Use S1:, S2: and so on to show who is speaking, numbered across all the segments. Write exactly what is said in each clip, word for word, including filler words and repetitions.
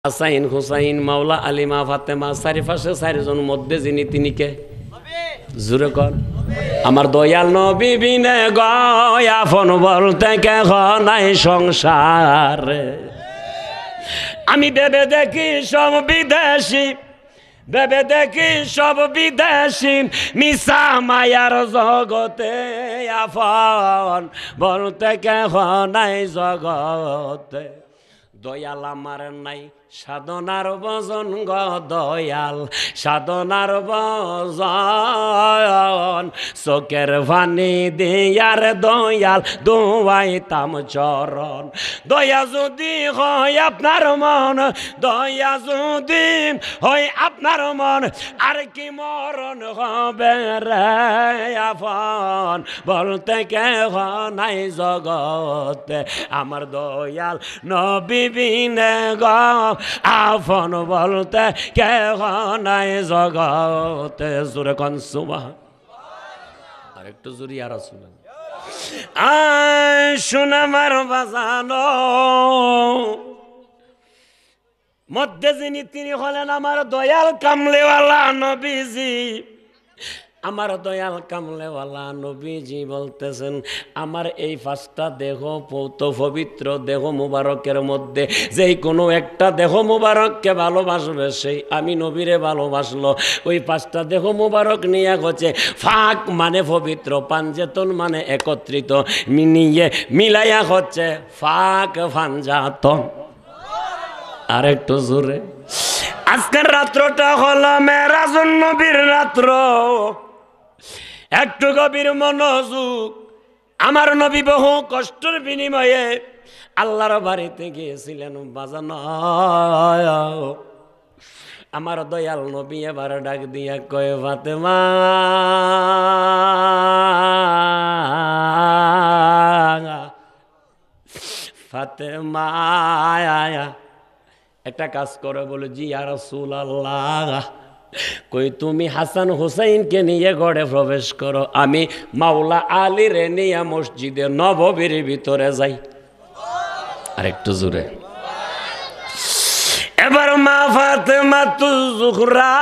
S1: হাসাইন হুসাইন মাওলা আলিমা ফাতেমা চারিপাশে চারিজন মধ্যে যিনি তিনি কে জোরে কর আমার দয়াল নবী বিনে গয়াফন বলতে কে নাই সংসার আমি ভেবে দেখি সব বিদেশি ভেবে দেখি সব বিদেশি মিশা মায়ার জগতে আফন বলতে কে নাই জগতে দয়াল আমার নাই সাধনার বজন গ দয়াল সাধনার বজন চোখের পানি দিয়ার দয়াল দোয়াইতাম চরণ দয়া যদি হয় আপনার মন দয়া যদি হয় আপনার মন আর কি মরণ হবে রে আপন বলতে কে নাই জগতে আমার দয়াল নবী বিনে গ আফন বলতে কে নাই জগতে জোরে কোন সুবহান আর একটু জোরে আর শুনেন আয় সোনামার বাজানো মধ্যে যিনি তিনি হলেন আমার দয়াল কামলেওয়ালা নবীজি আমার দয়াল কামলেওয়ালা নবীজি বলতেছেন আমার এই পাঁচটা দেহ পৌত পবিত্র দেহ মুবারকের মধ্যে যেই কোনো একটা দেহ মুবারককে ভালোবাসবে সেই আমি নবীরে ভালোবাসলো ওই পাঁচটা দেহ মুবারক নিয়ে হচ্ছে ফাঁক মানে পবিত্র পাঞ্জেতন মানে একত্রিত মিনিয়ে মিলাইয়া হচ্ছে ফাঁক ফাঞ্জাতন আর একটু জোরে আজকের রাত্রটা হলো মেরাজুন নবীর রাত্র একটু গভীর মনোযোগ আমার নবী বহু কষ্টের বিনিময়ে আল্লাহর বাড়িতে গিয়েছিলেন বাজানো আমার দয়াল নবী এবার ডাক দিয়া কয় ফাতেমা ফাতেমা একটা কাজ করে বলে জি ইয়া রাসূলুল্লাহ কই তুমি হাসান হুসাইনকে নিয়ে ঘরে প্রবেশ করো আমি মাওলা আলীর নিয়ে মসজিদে নববীর ভিতরে যাই আর একটু জোরে এবার মা ফাতেমা তুজুহরা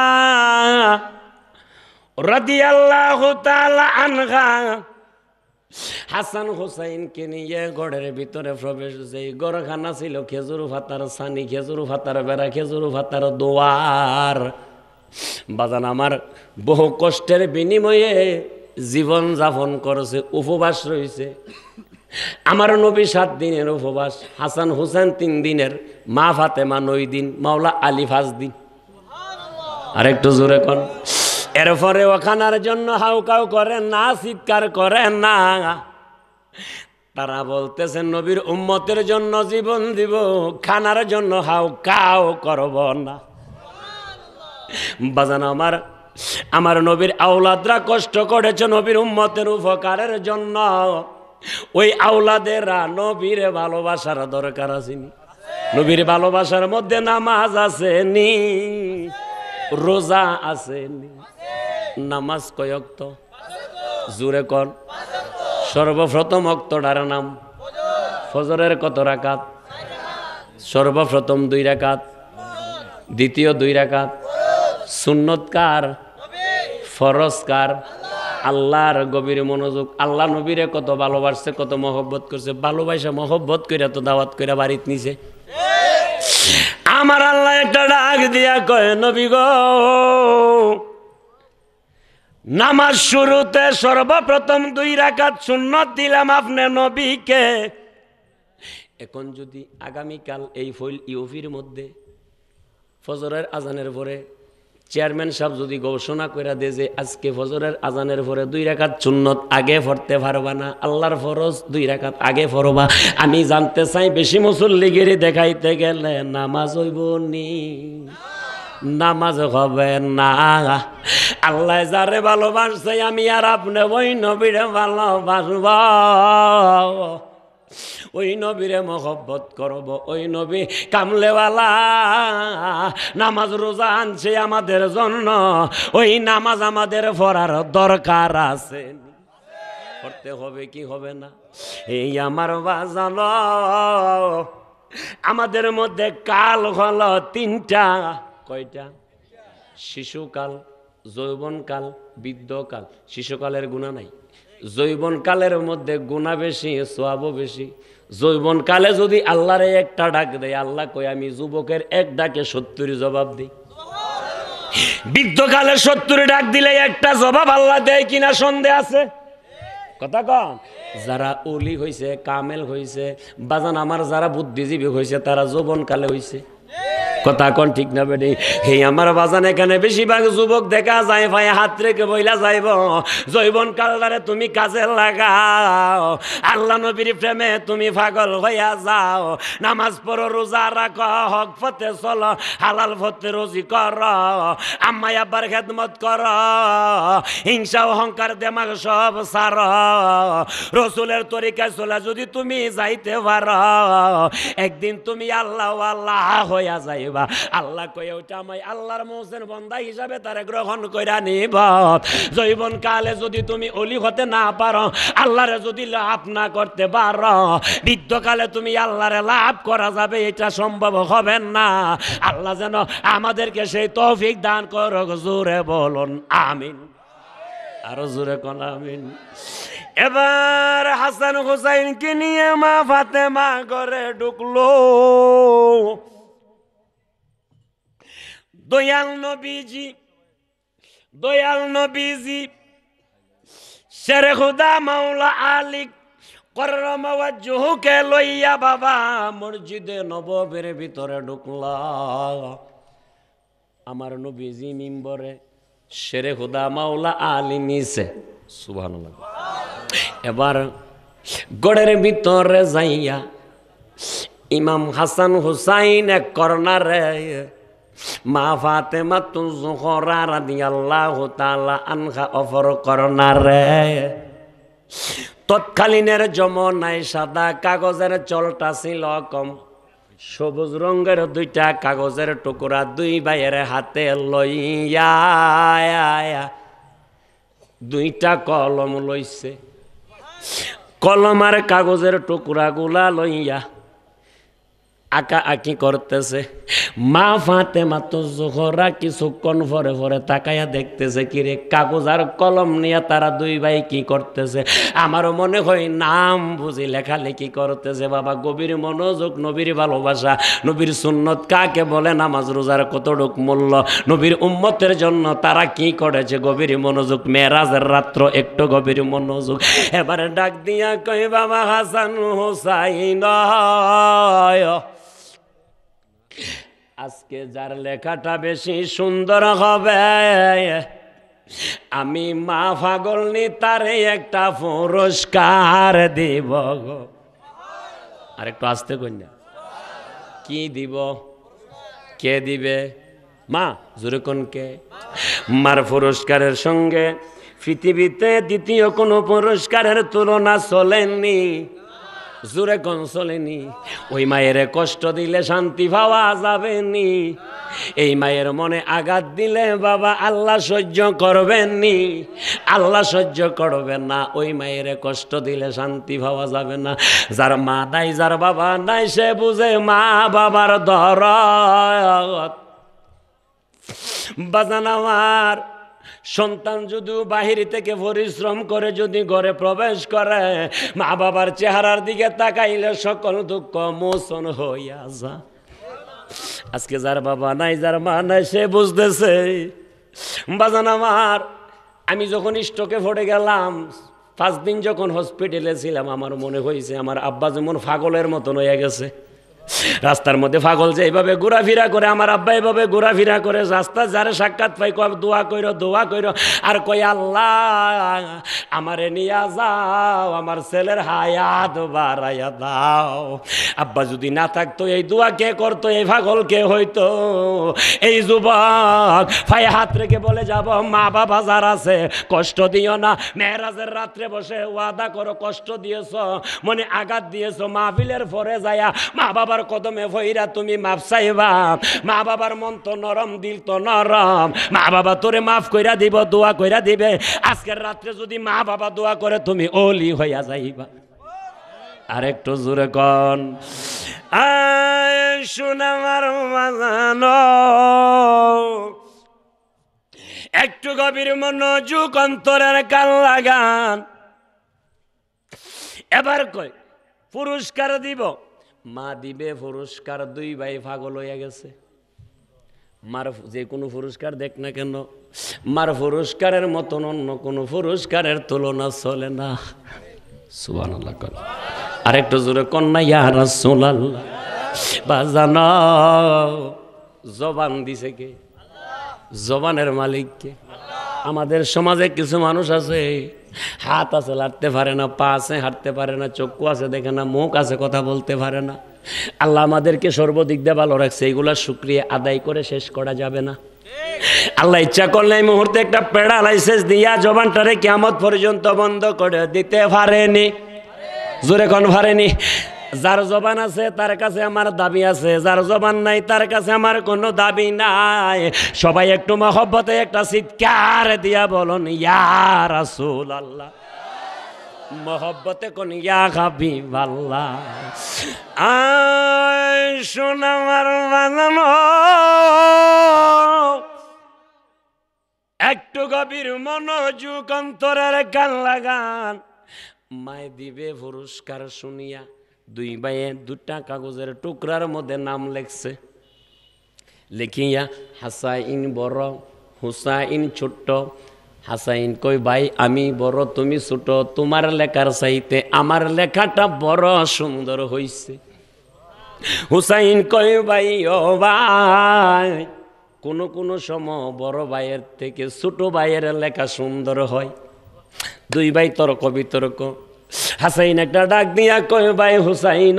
S1: রাদিয়াল্লাহু তাআলা আনহা হাসান হুসাইনকে নিয়ে ঘরের ভিতরে প্রবেশ যেই ঘরখানা ছিল খেজুর পাতার ছানি খেজুর পাতার বেড়া খেজুর পাতার দোয়ার বাজান আমার বহু কষ্টের বিনিময়ে জীবন যাপন করেছে উপবাস রয়েছে আমার নবী সাত দিনের উপবাস হাসান হুসাইন তিন দিনের মা ফাতেমা নয় দিন মাওলা আলী পাঁচ দিন আর একটু জোরে কন এরপরে ও খানার জন্য হাউকাউ করে না চিৎকার করে না তারা বলতেছেন নবীর উম্মতের জন্য জীবন দিব খানার জন্য হাউকাউ করব না বাজান আমার আমার নবীর আওলাদরা কষ্ট করেছে নবীর উম্মতের উপকারের জন্য ওই আওলাদেরা নবীর ভালোবাসার দরকার আছে নবীর ভালোবাসার মধ্যে নামাজ আছে নি রোজা আছে নি নামাজ কয়ক্ত জোরে কর সর্বপ্রথম অক্তটার নাম ফজরের কত রাকাত সর্বপ্রথম দুই রাকাত দ্বিতীয় দুই রাকাত সুন্নত কার ফরজ কার আল্লাহর গভীর মনোযোগ আল্লাহ নবীরে কত ভালোবাসছে কত মহব্বত করছে ভালোবাসা মহব্বত কইরা তো দাওয়াত কইরা বাড়িতে নিছে আমার আল্লাহ একটা ডাক দিয়া কয় নবী গো নামাজ শুরুতে সর্বপ্রথম দুই রাকাত সুন্নত দিলাম আপনি নবীকে এখন যদি আগামীকাল এই ফইল ইউপির মধ্যে ফজরের আজানের পরে চেয়ারম্যান সাহেব যদি ঘোষণা করে দে যে আজকে ফজরের আজানের পরে দুই রাকাত সুন্নত আগে পড়তে পারবা না আল্লাহর ফরজ দুই রাকাত আগে পড়বা আমি জানতে চাই বেশি মুসল্লিগিরি দেখাইতে গেলে নামাজ হইব নি নামাজ হবে না আল্লাহ যারে ভালোবাসছে আমি আর আপনি ওই নবীরে ভালোবাসব ওই নবীরে মহব্বত করব ওই নবী কামলেওয়ালা নামাজ রোজা আনছে আমাদের জন্য ওই নামাজ আমাদের পড়ার দরকার আছে পড়তে হবে কি হবে না এই আমার বাজানো আমাদের মধ্যে কাল হলো তিনটা। কয়টা? শিশুকাল, যৌবনকাল, বৃদ্ধকাল। শিশুকালের গুনাহ নাই, যৌবনকালের মধ্যে গুনাহ বেশি, সওয়াবও বেশি। যৌবনকালে যদি আল্লাহরে একটা ডাক দেয়, আল্লাহ কই আমি যুবকের এক ডাকে সত্তর জবাব দিই। বৃদ্ধকালে সত্তর ডাক দিলে একটা জবাব আল্লাহ দেয় কিনা সন্দেহ আছে? কথা কন। যারা ওলি হইছে, কামেল হইছে, বাজান আমার যারা বুদ্ধিজীবী হইছে তারা যৌবনকালে হইছে। কথা কন ঠিক না বেডি? হে আমার বাজান, এখানে বেশিরভাগ যুবক দেখা যায় ভাই হাত রেখে বইলা যাইব। যৌবন কালদারে তুমি কাজে লাগাও, আল্লাহ নবীর প্রেমে তুমি পাগল হইয়া যাও। নামাজ পড়ো, রোজা রাখো, হক পথে চলো, হালাল পথে রুজি করো, আম্মাই আব্বার খেদমত করো, হিংসা অহংকার দেমাগ সব ছাড়ো, রসুলের তরিকায় চলে যদি তুমি যাইতে পারো, একদিন তুমি আল্লাহ আল্লাহ হইয়া যাই। আল্লাহ কয়ে ওটা আমি আল্লাহর মোহসেন বান্দা হিসাবে তারে গ্রহণ কইরা নিব। যৌবন কালে যদি তুমি ওলি হতে না পারো, আল্লাহরে যদি লাভ না করতে পারো, বৃদ্ধকালে তুমি আল্লাহরে লাভ করা যাবে এটা সম্ভব হবে না। আল্লাহ যেন আমাদেরকে সেই তৌফিক দান করুক। জোরে বলুন আমিন, আরো জোরে কোন আমিন। এবার হাসান হুসাইনকে নিয়ে মা ফাতেমা ঘরে ঢুকলো। দয়াল নবীজি, দয়াল নবীজি শেরে খুদা মাওলা আলী কররম ওয়াজহুকে লইয়া বাবা মসজিদে নববীর ভিতরে ঢুকলা। আমার নবীজি মিম্বরে, শেরে খুদা মাওলা আলী নিচে। সুবহানাল্লাহ। এবার গড়ের ভিতরে যাইয়া ইমাম হাসান হুসাইন এক কর্নারে, মা ফাতেমা তুজোহরা রাদিয়াল্লাহু তাআলা আনহা অপর কর্নারে। তৎকালীনের জমানায় সাদা কাগজের চলটা ছিল কম, সবুজ রঙের দুইটা কাগজের টুকরা দুই ভাইয়ের হাতে লইয়া দুইটা কলম লইছে। কলম আর কাগজের টুকরা গুলা লইয়া আঁকা আঁকি করতেছে। মা ফাতেমা তুজোহরা কিছুক্ষণ পরে পরে তাকাইয়া দেখতেছে, কিরে কাগজ আর কলম নিয়ে তারা দুই ভাই কি করতেছে। আমারও মনে হয় নাম বুঝি লেখালেখি করতেছে। বাবা গভীর মনোযোগ, নবীর ভালোবাসা, নবীর সুন্নত কাকে বলে, নামাজ রোজার কতটুক মূল্য, নবীর উম্মতের জন্য তারা কি করেছে, গভীর মনোযোগ। মেরাজের রাত্র একটু গভীর মনোযোগ। এবারে ডাক দিয়া কই, বাবা হাসান হুসাইন, আজকে যার লেখাটা বেশি সুন্দর হবে আমি মা পাগলনি তারে একটা পুরস্কার দিব গো। আর একটু আসতে কই না, কি দিব? কে দিবে? মা। জোরে কোন কে? মার পুরস্কারের সঙ্গে পৃথিবীতে দ্বিতীয় কোনো পুরস্কারের তুলনা চলেনি। জোরে কোন চলেনি? ওই মায়ের কষ্ট দিলে শান্তি পাওয়া যাবে নি। এই মায়ের মনে আঘাত দিলে বাবা আল্লাহ সহ্য করবেন নি, আল্লাহ সহ্য করবেন না। ওই মায়ের কষ্ট দিলে শান্তি পাওয়া যাবে না। যার মা নাই, যার বাবা নাই, সে বুঝে মা বাবার দরদ। বাজান আমার, সন্তান যদি বাহির থেকে পরিশ্রম করে যদি ঘরে প্রবেশ করে, মা বাবার চেহারার দিকে তাকাইলে সকল দুঃখ মোচন হইয়া যা। আজকে যার বাবা নাই, যার মা নাই, সে বুঝতেছে। বাজান আমার, আমি যখন স্ট্রোকে পড়ে গেলাম, পাঁচ দিন যখন হসপিটালে ছিলাম, আমার মনে হয়েছে আমার আব্বা যেমন পাগলের মতন হয়ে গেছে। রাস্তার মধ্যে পাগল যে এইভাবে ঘোরাফেরা করে, আমার আব্বা এইভাবে ঘোরাফেরা করে। রাস্তা যারে সাক্ষাৎ পাই কয় দোয়া কইরো, দোয়া কইরো। আর কই আল্লাহ আমারে নিয়া যাও, আমার ছেলের হায়াত বাড়াইয়া দাও। আব্বা যদি না থাকতো এই দোয়া কে করতো, এই পাগল কে হইতো? এই যুবক পায়ে হাত রেখে বলে যাব, মা বাবা যার আছে কষ্ট দিও না। মেরাজের রাত্রে বসে ওয়াদা করো, কষ্ট দিয়েছ, মনে আঘাত দিয়েছ, মাহফিলের পরে যায়া মা বাবার কদমে ভইরা তুমি মাফ চাইবা। মা বাবার মন তো নরম, দিল তো নরম, মা বাবা তোরে মাফ কইরা দিব, দোয়া কইরা দিবে। আজকের রাত্রে যদি মা বাবা দোয়া করে তুমি ওলি হইয়া যাইবা। আর একটু জোরে কন। আয় সোনামার বাজানো, একটু গভীর মনোযোগ অন্তরের কান লাগান। এবার কয় পুরস্কার দিব, মা দিবে পুরস্কার। দুই ভাই পাগল হইয়া গেছে। মার যে কোনো পুরস্কার দেখ না কেন, মার পুরস্কারের মতন অন্য কোনো পুরস্কারের তুলনা চলে না। সুবহানাল্লাহ। আরেকটু জোরে কন্যা ইয়া রাসূলুল্লাহ। বাজানো জবান দিছে কে? জবানের মালিক কে? আমাদের সমাজে কিছু মানুষ আছে, হাত আছে লাড়তে পারে না, পা আছে হাঁটতে পারে না, চক্ষু আছে দেখে না, মুখ আছে কথা বলতে পারে না। আল্লাহ আমাদেরকে সর্বদিক দিয়ে ভালো রাখছে, এইগুলা শুকরিয়া আদায় করে শেষ করা যাবে না। আল্লাহ ইচ্ছা করলে এই মুহূর্তে একটা প্যারালাইসিস দিয়া জবানটারে কিয়ামত পর্যন্ত বন্ধ করে দিতে পারেনি। জোরে কোন পারেনি? যার জবান আছে তার কাছে আমার দাবি আছে, যার জবান নাই তার কাছে আমার কোনো দাবি নাই। সবাই একটু মহব্বতে একটা চিৎকার দিয়া বলুন ইয়া রাসূলুল্লাহ। মহব্বতে কোন ইয়া হাবিবাল্লাহ। আয় সোনামার বাজানো, একটু গভীর মনোযোগ অন্তরের কান লাগান। মায় দিবে পুরস্কার শুনিয়া দুই ভাইয়ে দুটা কাগজের টুকরার মধ্যে নাম লেখছে। লিখিয়া হাসাইন বড়, হুসাইন ছোট্ট। হাসাইন কই ভাই আমি বড় তুমি ছোট, তোমার লেখার চাইতে আমার লেখাটা বড় সুন্দর হইছে। হুসাইন কই ভাই ও ভাই, কোন কোন সময় বড় ভাইয়ের থেকে ছোট ভাইয়ের লেখা সুন্দর হয়। দুই ভাই তর্ক বিতর্ক। হাসাইন একটা ডাক দিয়া কই ভাই হুসাইন,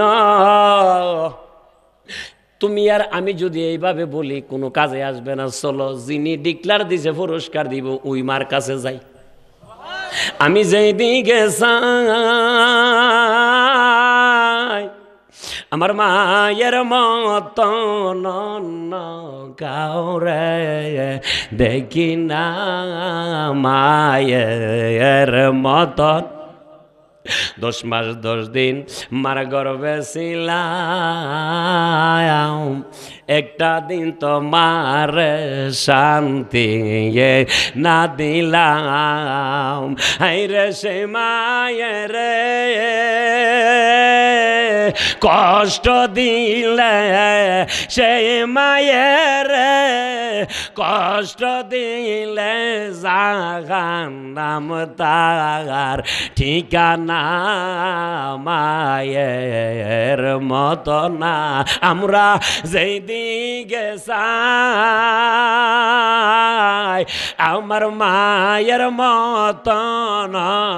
S1: তুমি আর আমি যদি এইভাবে বলি কোনো কাজে আসবে না, চলো যিনি ডিক্লার দিছে পুরস্কার দিব ওই মার কাছে যাই। আমি যেই দিকে চাই আমার মায়ের মতন কাউরে দেখি না, মায়ের মতন। দশ মাস দশ দিন মার গর্ভে ছিলাম, একটা দিন তো মার শান্তি না দিলাম। হাইরে সে মায়ের কষ্ট দিলে, সেই মায়ের কষ্ট দিলে জাহান্নাম তার ঠিকানা, মায়ের মতো না। আমরা যেই দিকে চাই আমার মায়ের মতন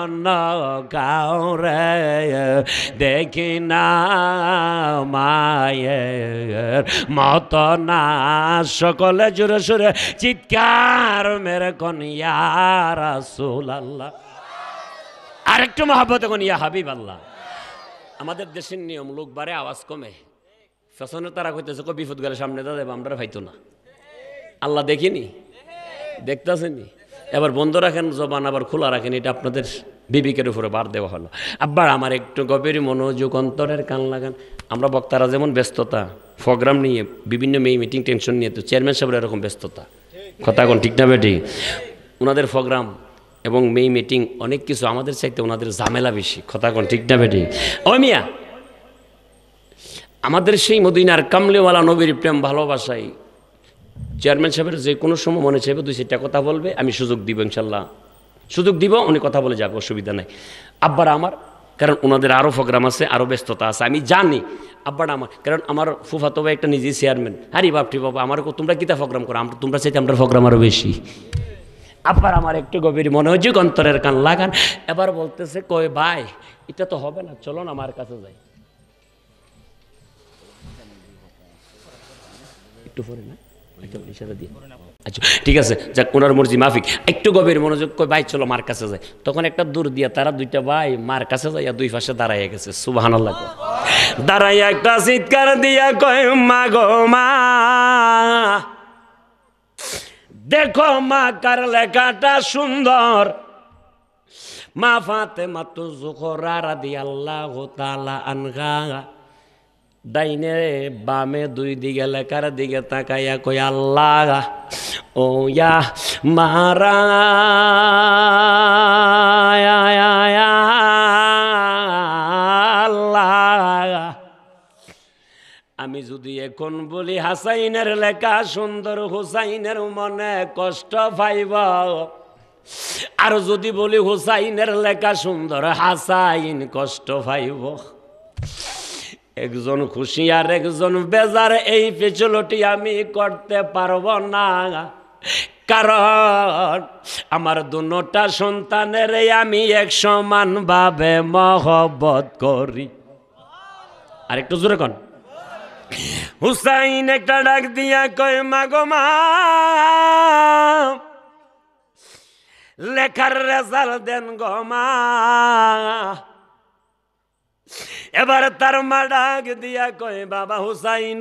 S1: কাউরে দেখি না, মায়ের মতো না। সকলে জোরে সুরে চিৎকার মেরে কোন ইয়া রাসূলুল্লাহ। আরেকটু মহব্বতে কোন ইয়া হাবিবাল্লাহ। আমাদের দেশের নিয়ম লোক বারে আওয়াজ কমে, পেছনে তারা কইতেছে কো বিপদ গেলে সামনে দাদা আমরা ভাইতো না। আল্লাহ দেখিনি, দেখতেছেনি। এবার বন্ধ রাখেন জবান, আবার খোলা রাখেন, এটা আপনাদের বিবেকের উপরে বার দেওয়া হলো। আব্বার আমার একটু গভীর মনোযোগ অন্তরের কান লাগান। আমরা বক্তারা যেমন ব্যস্ততা, প্রোগ্রাম নিয়ে বিভিন্ন মেই মিটিং টেনশন নিয়ে, তো চেয়ারম্যান সাহেবের এরকম ব্যস্ততা, কথা কোন ঠিক না বেটি? ওনাদের প্রোগ্রাম এবং মেই মিটিং অনেক কিছু, আমাদের চাইতে ওনাদের ঝামেলা বেশি, কথা কোন ঠিক না বেটি? ও মিয়া, আমাদের সেই মদিনার কামলেওয়ালা নবীর প্রেম ভালোবাসাই চেয়ারম্যান সাহেবের যে কোনো সময় মনে চাইবে দুই চারটা কথা বলবে, আমি সুযোগ দিব ইনশাল্লাহ, সুযোগ দিব, উনি কথা বলে যাবে, অসুবিধা নাই। আব্বার আমার, কারণ ওনাদের আরও প্রোগ্রাম আছে, আরও ব্যস্ততা আছে, আমি জানি। আব্বার আমার, কারণ আমার ফুফাতো ভাই একটা নিজেই চেয়ারম্যান। আরে বাপটি বাবা, আমার তোমরা কিতা প্রোগ্রাম করো, আমরা তোমরা চাইতে আমরা প্রোগ্রাম আরও বেশি। আব্বার আমার একটু গভীর মনোযোগ অন্তরের কান লাগান। এবার বলতেছে কই ভাই এটা তো হবে না, চলো না আমার কাছে যাই। একটু পরে না, আচ্ছা ঠিক আছে, যাক ওনার মর্জি মাফিক। একটু গভীর মনোযোগ কই ভাই চলো মার কাছে যায়। তখন একটা দূর দিয়া তারা দুইটা ভাই মার কাছে যাইয়া দুই পাশে দাঁড়াইয়া গেছে। সুবহানাল্লাহ। দাঁড়াইয়া একটা চিৎকার দিয়া কয় মা গো মা, দেখো মা কার লেখাটা সুন্দর। মা ফাতেমা তো জোহরা রাদিয়াল্লাহু তাআলা আনহা ডাইনে বামে দুই দিকে লেখার দিকে তাকাইয়া কই আল্লাহ ও ইয়া মারা আল্লাহ, আমি যদি এখন বলি হাসাইনের লেখা সুন্দর, হুসাইনের মনে কষ্ট পাইব, আর যদি বলি হুসাইনের লেখা সুন্দর, হাসাইন কষ্ট পাইব। একজন খুশি আর একজন বেজার, এই পেছলটি আমি করতে পারবো না, কারণ আমার দুটা সন্তানের আমি এক সমান ভাবে মহব্বত করি। আর একটু জোরে কন। হুসাইন একটা ডাক দিয়া কয় মা গো মা, লেখার রেজাল্ট দেন গো মা। এবার তার মা ডাক দিয়া কয় বাবা হুসাইন,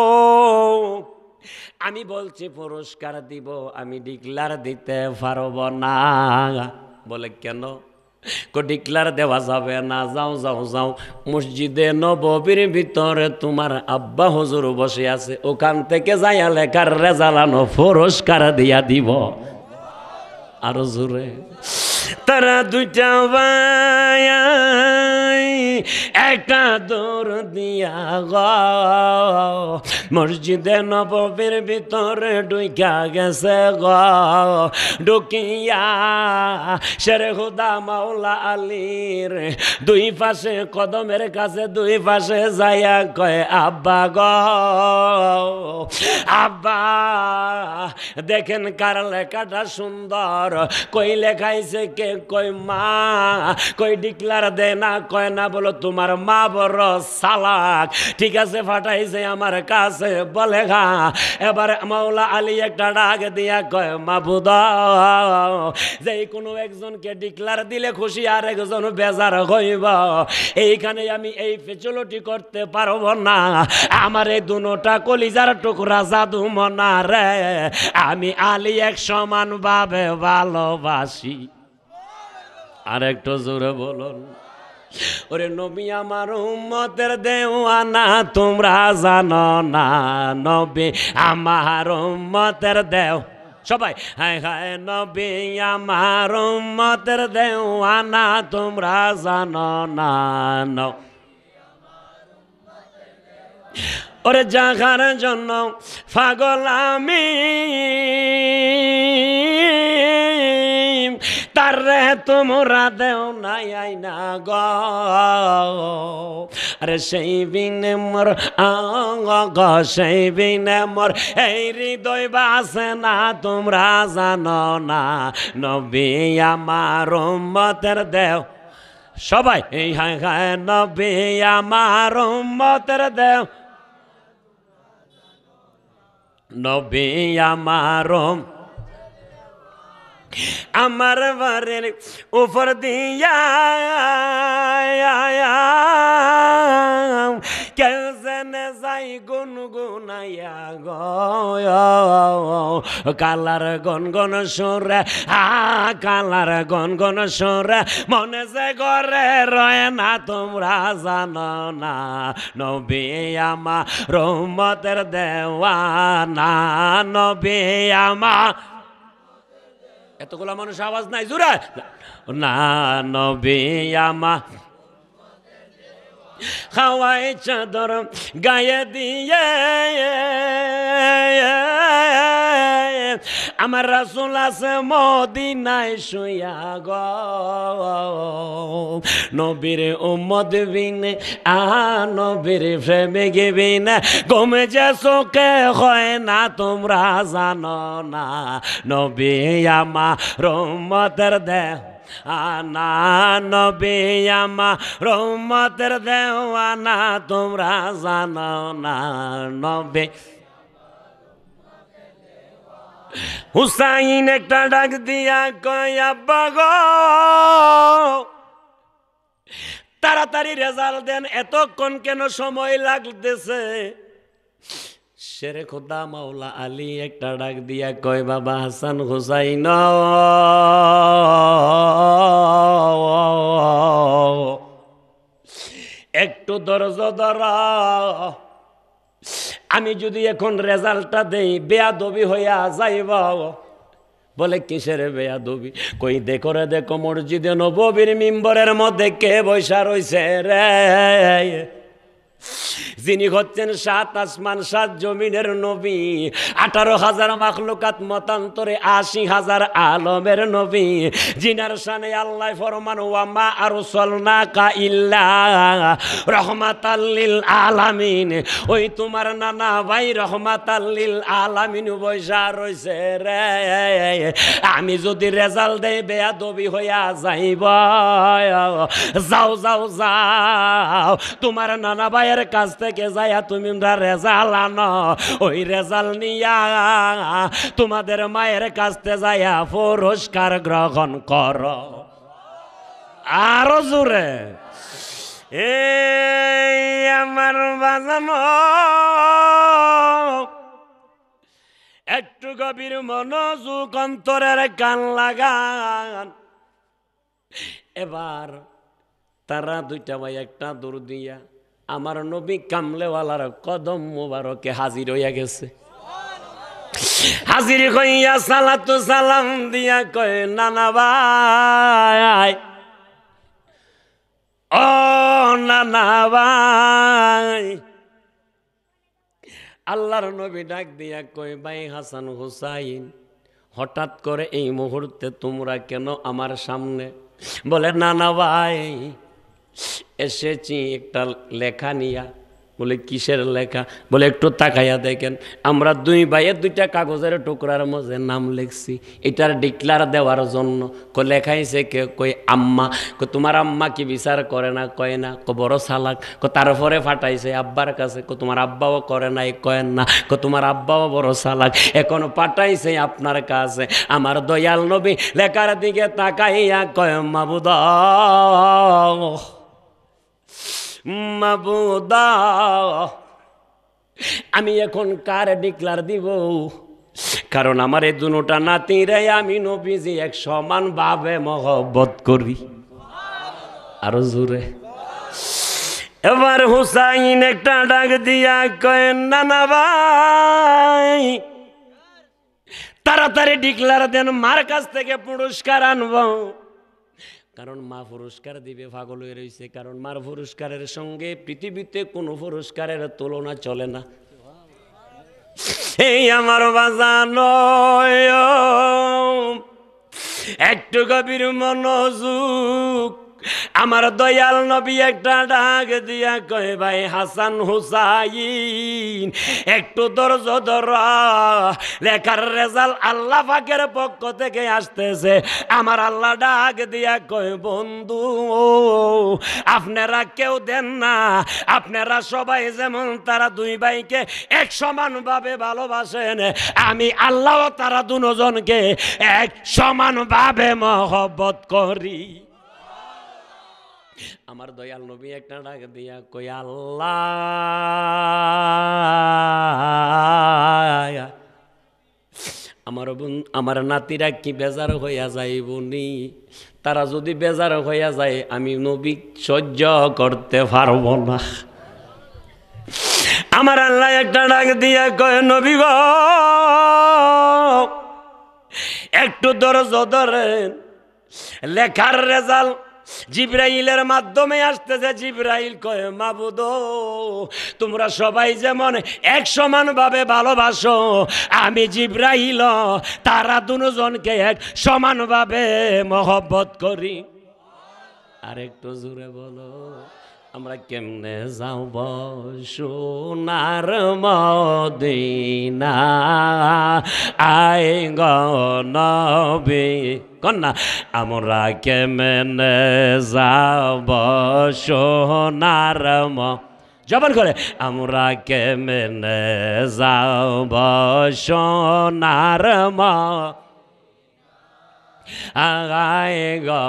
S1: আমি বলছি পুরস্কার দিব, আমি ডিক্লার দিতে পারব না। বলে কেন? কো ডিক্লার দেওয়া যাবে না। যাও যাও যাও, মসজিদে নববীর ভিতরে তোমার আব্বা হুজুর বসে আছে, ওখান থেকে যাইয়া লেখার রেজাল্ট আনো, পুরস্কার দিয়া দিব। আরো জোরে। তারা দুইটা ভাই একটা দৌড় দিয়া গ মসজিদে নববীর ভিতরে ঢুইকা গেছে গ। ঢুকিয়া শেরে খুদা মাওলা আলীর দুই পাশে কদমের কাছে দুই পাশে যাইয়া কয় আব্বা গ আব্বা, দেখেন কার লেখাটা সুন্দর। কই লেখাইছে কে? কই মা। কই ডিক্লার দে না? কয় না। বলো তোমার মা বড় চালাক, ঠিক আছে ফাটাইছে আমার কাছে। বলে গা এবার মাওলা আলী একটা ডাক দিয়া কয় মাবুদ, যে কোনো একজনকে ডিক্লার দিলে খুশি, আর একজন বেজার হইব। এইখানে আমি এই ফেচলটি করতে পারবো না। আমার এই দুটা কলিজার টুকরা জাদু মনা রে, আমি আলী এক সমান ভাবে ভালোবাসি। আর একটু জোরে বলুন। ওরে নবী আমার উম্মতের দেওয়ানা, তোমরা জানো না নবী আমার উম্মতের দেও। সবাই হায় হায় নবী আমার উম্মতের দেওয়ানা, তোমরা জানো না ন। ওরে জাগার জন্য পাগল আমি, তারে তোমরা দেও নাই আইনা গ। আরে সেই বিনে মোর আঙ্গ, সেই বিনে মোর এই হৃদয় বাসে না, তোমরা জানো না নবী আমার উম্মতের দেও। সবাই এই হায় হায় নবী আমার উম্মতের দেও, নবী আমার আমার বাড়ির উপর দিয়া কেউ জেনে যাই গুনগুনাইয়া গ। কালার গনগন সুরে, হা কালার গনগন সুরে, মনে যে ঘরে রয় না, তোমরা জানো না নবী আমার রহমতের দেওয়ানা, নবী আমার। এতগুলা মানুষ আওয়াজ নাই জোরে না। নবী আমার খাওয়াই চাদর গায়ে দিয়ে, আমার রাসূল আছে মদিনায় শুইয়া গ। নবীর উম্মত বিনে আ নবীর প্রেমে গেবিনে, গমে যে চোখে হয় না, তোমরা জানো না নবী আমার উম্মতের দেহ আনা, নবী আমার রহমতের দেওয়ানা, তোমরা জানো না নবী। হুসাইন একটা ডাক দিয়া কয় আব্বা গো, তাড়াতাড়ি রেজাল্ট দেন, এতক্ষণ কেন সময় লাগতেছে? শেরে খোদা মাওলা আলী একটা ডাক দিয়া কয় বাবা হাসান হুসাইন, একটু ধৈর্য ধর, আমি যদি এখন রেজাল্টটা দেই বেয়াদবি হইয়া যাইব। বলে কিসের বেয়াদবি? কই দেখো রে দেখো মসজিদে নববীর মিম্বরের মধ্যে কে বৈশা রইছে রে, যিনি হচ্ছেন সাত আসমান সাত জমিনের নবী, আঠারো হাজার মাখলুকাত মতান্তরে আশি হাজার আলমের নবী, জিনার শানে আল্লাহ ফরমান ওয়ামা আরসালনাকা ইল্লা রহমাতাল লিল আলামিন। ওই তোমার নানা ভাই রহমাতাল লিল আলামিন বৈশা রইছে রে, আমি যদি রেজাল্ট দেই বেয়াদবি হইয়া যাইব। যাও যাও যাও, তোমার নানা ভাইয়ের কাছ থেকে যাইয়া তুমি রেজাল্ট আনো, ওই রেজাল্ট নিয়া তোমাদের মায়ের কাছ থেকে যাইয়া পুরস্কার গ্রহণ কর। আরো জোরে এই আমার বাজানো, একটু গভীর মনোযোগ অন্তরের কান লাগান। এবার তারা দুইটা ভাই একটা দূর দিয়া আমার নবী কামলেওয়ালার কদম মুবারকে হাজির হইয়া গেছে। হাজির হইয়া সালাতু সালাম দিয়া কয় নানা ভাই, ও নানা ভাই। আল্লাহর নবী ডাক দিয়া কয় ভাই হাসান হুসাইন, হঠাৎ করে এই মুহূর্তে তোমরা কেন আমার সামনে? বলে নানা ভাই এসেছি একটা লেখা নিয়া। বলে কিসের লেখা? বলে একটু তাকাইয়া দেখেন, আমরা দুই ভাইয়ের দুইটা কাগজের টুকরার মধ্যে নাম লিখছি, এটার ডিক্লার দেওয়ার জন্য। কো লেখাইছে কে? কই আম্মা। কো তোমার আম্মা কি বিচার করে না? কয় না। কো বড় চালাক। কো তারপরে ফাটাইছে আব্বার কাছে। কো তোমার আব্বাও করে নাই? কয়েন না। কো তোমার আব্বাও বড় চালাক, এখন পাঠাইছে আপনার কাছে। আমার দয়াল নবী লেখার দিকে তাকাইয়া কয় মাবুদ, মাবুদা, আমি এখন কার ডিক্লার দিব? কারণ আমার এই দুটা নাতিরে আমি নবীজি এক সমান ভাবে মহব্বত করি। আরো জোরে। এবার হুসাইন একটা ডাক দিয়া কয় নানা ভাই তাড়াতাড়ি ডিক্লার দেন, মার কাছ থেকে পুরস্কার আনব। কারণ মা পুরস্কার দিবে পাগল হয়ে রয়েছে, কারণ মার পুরস্কারের সঙ্গে পৃথিবীতে কোনো পুরস্কারের তুলনা চলে না। এই আমার বাজানো, একটু গভীর মনোযোগ। আমার দয়াল নবী একটা ডাক দিয়া কয় ভাই হাসান হুসাইন একটু ধৈর্য ধর, লেখার রেজাল্ট আল্লাহ পাকের পক্ষ থেকে আসতেছে। আমার আল্লাহ ডাক দিয়া কয় বন্ধু আপনারা কেউ দেন না, আপনারা সবাই যেমন তারা দুই ভাইকে এক সমান ভাবে ভালোবাসেন, আমি আল্লাহ তারা দুজনকে এক সমান ভাবে মহব্বত করি। আমার দয়াল নবী একটা ডাক দিয়া কই আল্লাহ, আমার আমার নাতিরা কি বেজার হইয়া যাইব নি? তারা যদি বেজার হইয়া যায় আমি নবী সহ্য করতে পারবো না। আমার আল্লাহ একটা ডাক দিয়া কয় নবী গো একটু ধৈর্য ধরেন, লেখার রেজাল্ট জিব্রাইলের মাধ্যমে আসতেছে। জিব্রাইল কয় মাবুদ তোমরা সবাই যেমন এক সমান ভাবে ভালোবাসো, আমি জিব্রাইল তারা দুজনকে এক সমান ভাবে মহব্বত করি। আর একটু জোরে বলো, আমরা কেমনে যাব সোনার মদিনা, আয় গো নবী কন্যা, আমরা কেমনে যাব সোনার ম জবান করে, আমরা কেমনে যাব সোনার ম আয় গো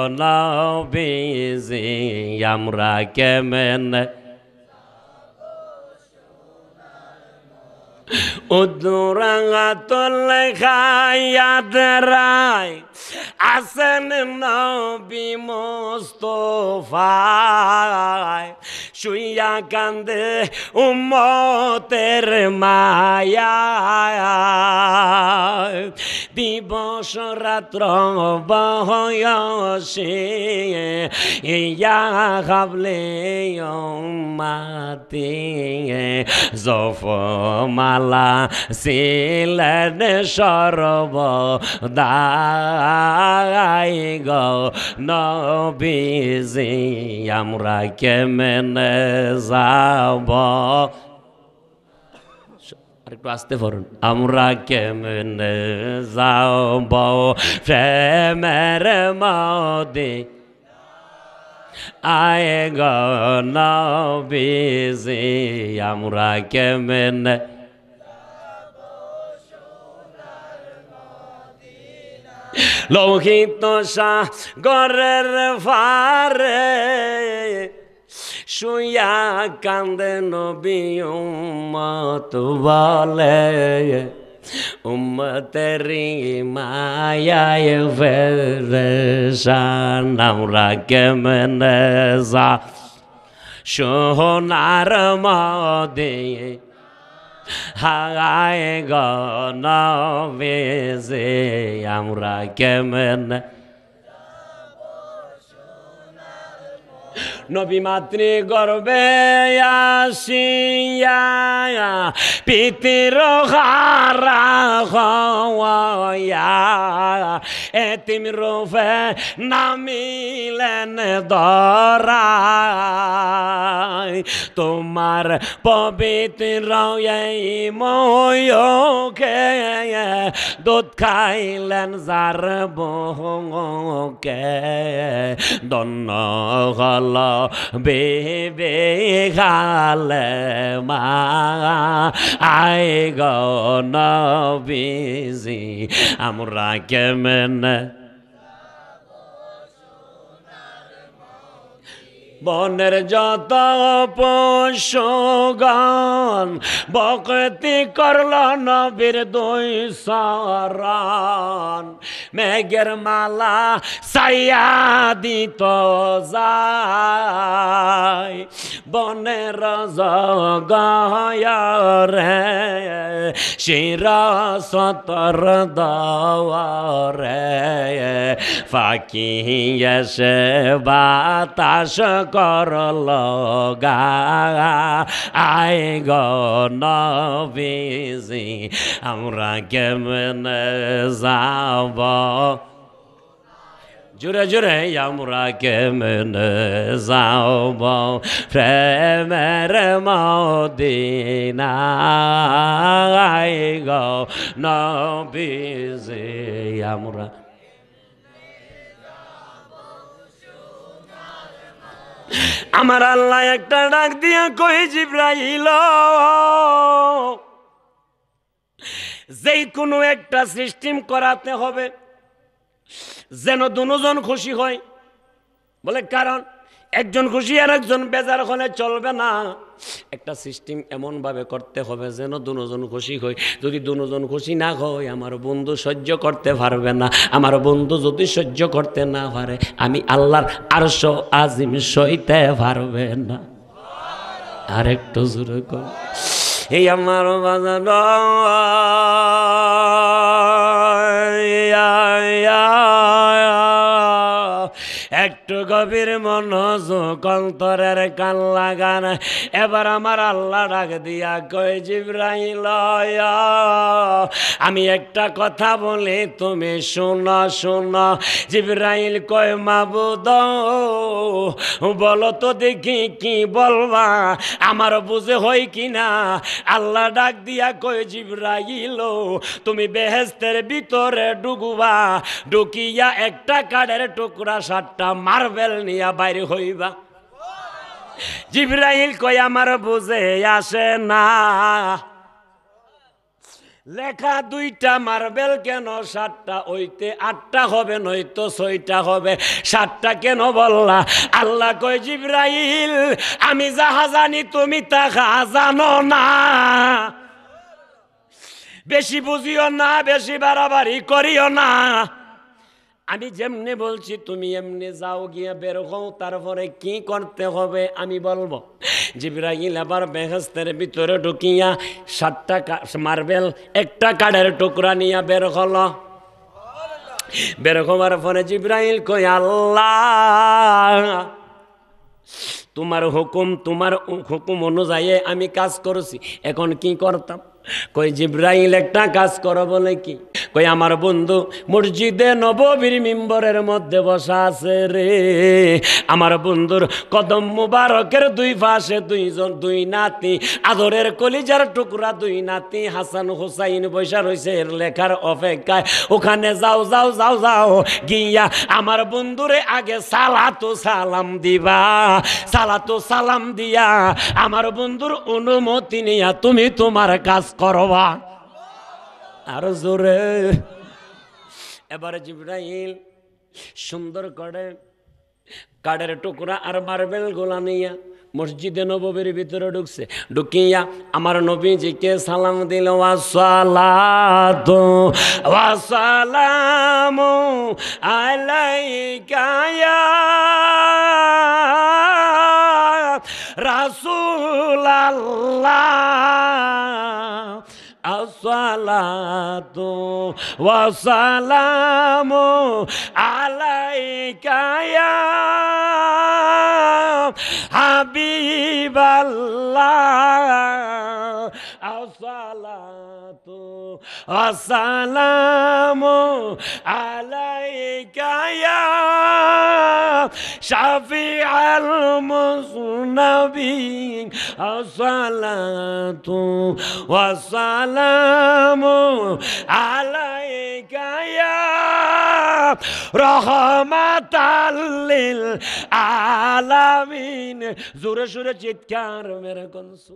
S1: নবীজি, আমরা কেমনে উদুরাঙ্গা তোলে খায়াত রায় আসেন নবী মুস্তাফায় শুইয়া কান্দে উম্মতের মায়া দিবস রাত্র বয়সে ইয়া হাবলে উম্মতি জফমালা ছিলেন সর্বদাই গো নবীজি আমরা কেমনে যাব আরেকটু আসতে পারুন আমরা কেমনে যাব প্রেমের মদে আয় গো নবীজি আমরা কেমনে লোহিত সাগরের ফারে শুইয়া কান্দে নবী উম্মত বলে উম্মতেরি মায়ায় ফেরেশান আমরা কেমনে যা সোনার মদে হায় গো নবীজি আমরা কেমনে নবী মাতৃ গর্বে আসিয়া পিতির হারা হওয়া এতিম রূপে নামিলেন ধরায় তোমার পবিত্র এই ময়কে দুধ খাইলেন যার বহুকে দন্ন হল বেবে গালে মা আয় গো নবীজি আমরা কেমনে বনের যত পশুগণ বকতি করল নবীর দুই শরণ মেঘের মালা ছায়া দিত যায় বনের জগয়রে শির সতর দরে ফাঁকি এসে বাতাস করল গা আয় গো নবীজি আমরা কেমনে যাব জোরে জোরে আমরা কেমনে যাব প্রেমের মদিনায় গো নবীজি আমরা আমার আল্লাহ একটা ডাক দিয়া কই জিব্রাইল যেই কোনো একটা সিস্টেম করাতে হবে যেন দুজন খুশি হয় বলে কারণ একজন খুশি আর একজন বেজার হলে চলবে না একটা সিস্টেম এমন ভাবে করতে হবে যেন দুজন খুশি হয় যদি দুজন খুশি না হয় আমার বন্ধু সহ্য করতে পারবে না আমার বন্ধু যদি সহ্য করতে না পারে আমি আল্লাহর আরশ আজিম সইতে পারবে না আর একটু জোরে কর এই আমার বাজার একটু গভীর মনোযোগ অন্তরের কান লাগান এবার আমার আল্লাহ ডাক দিয়া কয় জিবরাইল আমি একটা কথা বলি তুমি শোনো শোনো জিবরাইল কয় মাবুদ বলো তো দেখি কি বলবা আমার বুঝে হয় কিনা আল্লাহ ডাক দিয়া কয় জিবরাইল তুমি বেহেশতের ভিতরে ঢুকবা ঢুকিয়া একটা কাঠের টুকরা সাতটা মার্বেল নিয়া বাইরে হইবা জিবরাইল কয় আমার বুঝে আসে না লেখা দুইটা মার্বেল কেন সাতটা ওইতে আটটা হবে নয়তো ছয়টা হবে সাতটা কেন বললা আল্লাহ কয় জিবরাইল আমি যাহা জানি তুমি তাহা জানো না বেশি বুঝিও না, বেশি বাড়াবাড়ি করিও না। আমি যেমনি বলছি তুমি এমনি যাও, গিয়ে বের হও, তারপরে কি করতে হবে আমি বলবো। জিবরাইল আবার বেহেশতের ভিতরে ঢুকিয়া সাতটা মার্বেল একটা কাঠের টুকরা নিয়ে বের হলো। বের হওয়ার পরে জিবরাইল কই আল্লাহ তোমার হুকুম, তোমার হুকুম অনুযায়ী আমি কাজ করছি, এখন কি করতাম? কই জিবরাইল একটা কাজ করো। বলে কি? কই আমার বন্ধু মসজিদে নববীর মিম্বরের মধ্যে বসা আছে রে, আমার বন্ধুর কদম মুবারকের দুই পাশে দুইজন দুই নাতি, আদরের কলিজার টুকরা দুই নাতি হাসান হুসাইন বৈশা রয়েছে এর লেখার অপেক্ষায়। ওখানে যাও যাও যাও যাও, গিয়া আমার বন্ধুরে আগে সালাতু সালাম দিবা, সালাতু সালাম দিয়া আমার বন্ধুর অনুমতি নিয়া তুমি তোমার কাজ করবা। আরো জোরে। এবারে জিবরাইল সুন্দর করে কাঠের টুকরা আর মার্বেল গোলা নিয়া মসজিদে নববীর ভিতরে ঢুকছে। ঢুকিয়া আমার নবীজিকে সালাম দিল, ওয়াসসালাতু ওয়াসসালামু আলাইকা ইয়া রাসূলাল্লাহ, আসসালাতু ওয়াসসালামু আলাইকা ইয়া হাবিবাল্লাহ, আসসালাতু ওয়াসসালামু আলাইকা ইয়া শাফিআল মুযনিবিন, আসসালাতু ওয়াসসালামু আলাইকা ইয়া রাহমাতাল লিল আলামিন। জোরে জোরে চিৎকার মেরে কনসু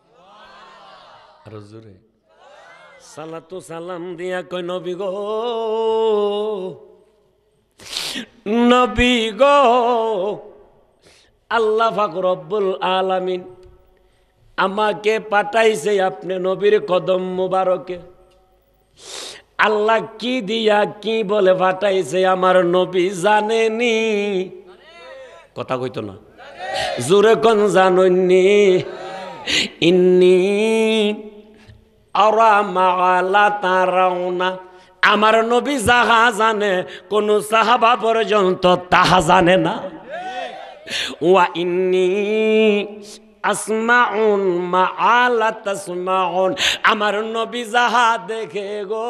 S1: আর জোরে সালাতু সালাম দিয়া কই নবী গো, নবী গো, আল্লাহ পাক রব্বুল আলামিন আমাকে পাঠাইছে আপনি নবীর কদম মুবারকে। আল্লাহ কি দিয়া কি বলে পাঠাইছে আমার নবী জানেনি? কথা কইতো না, জোরে কোন জানেননি? ইন্নী আরা মা'লা তারাউনা, আমার নবী যাহা জানে কোন সাহাবা পর্যন্ত তাহা জানে না। ওয়া ইন্নী আসমাউন মা'লা তাসমাউন, আমার নবী যাহা দেখে গো,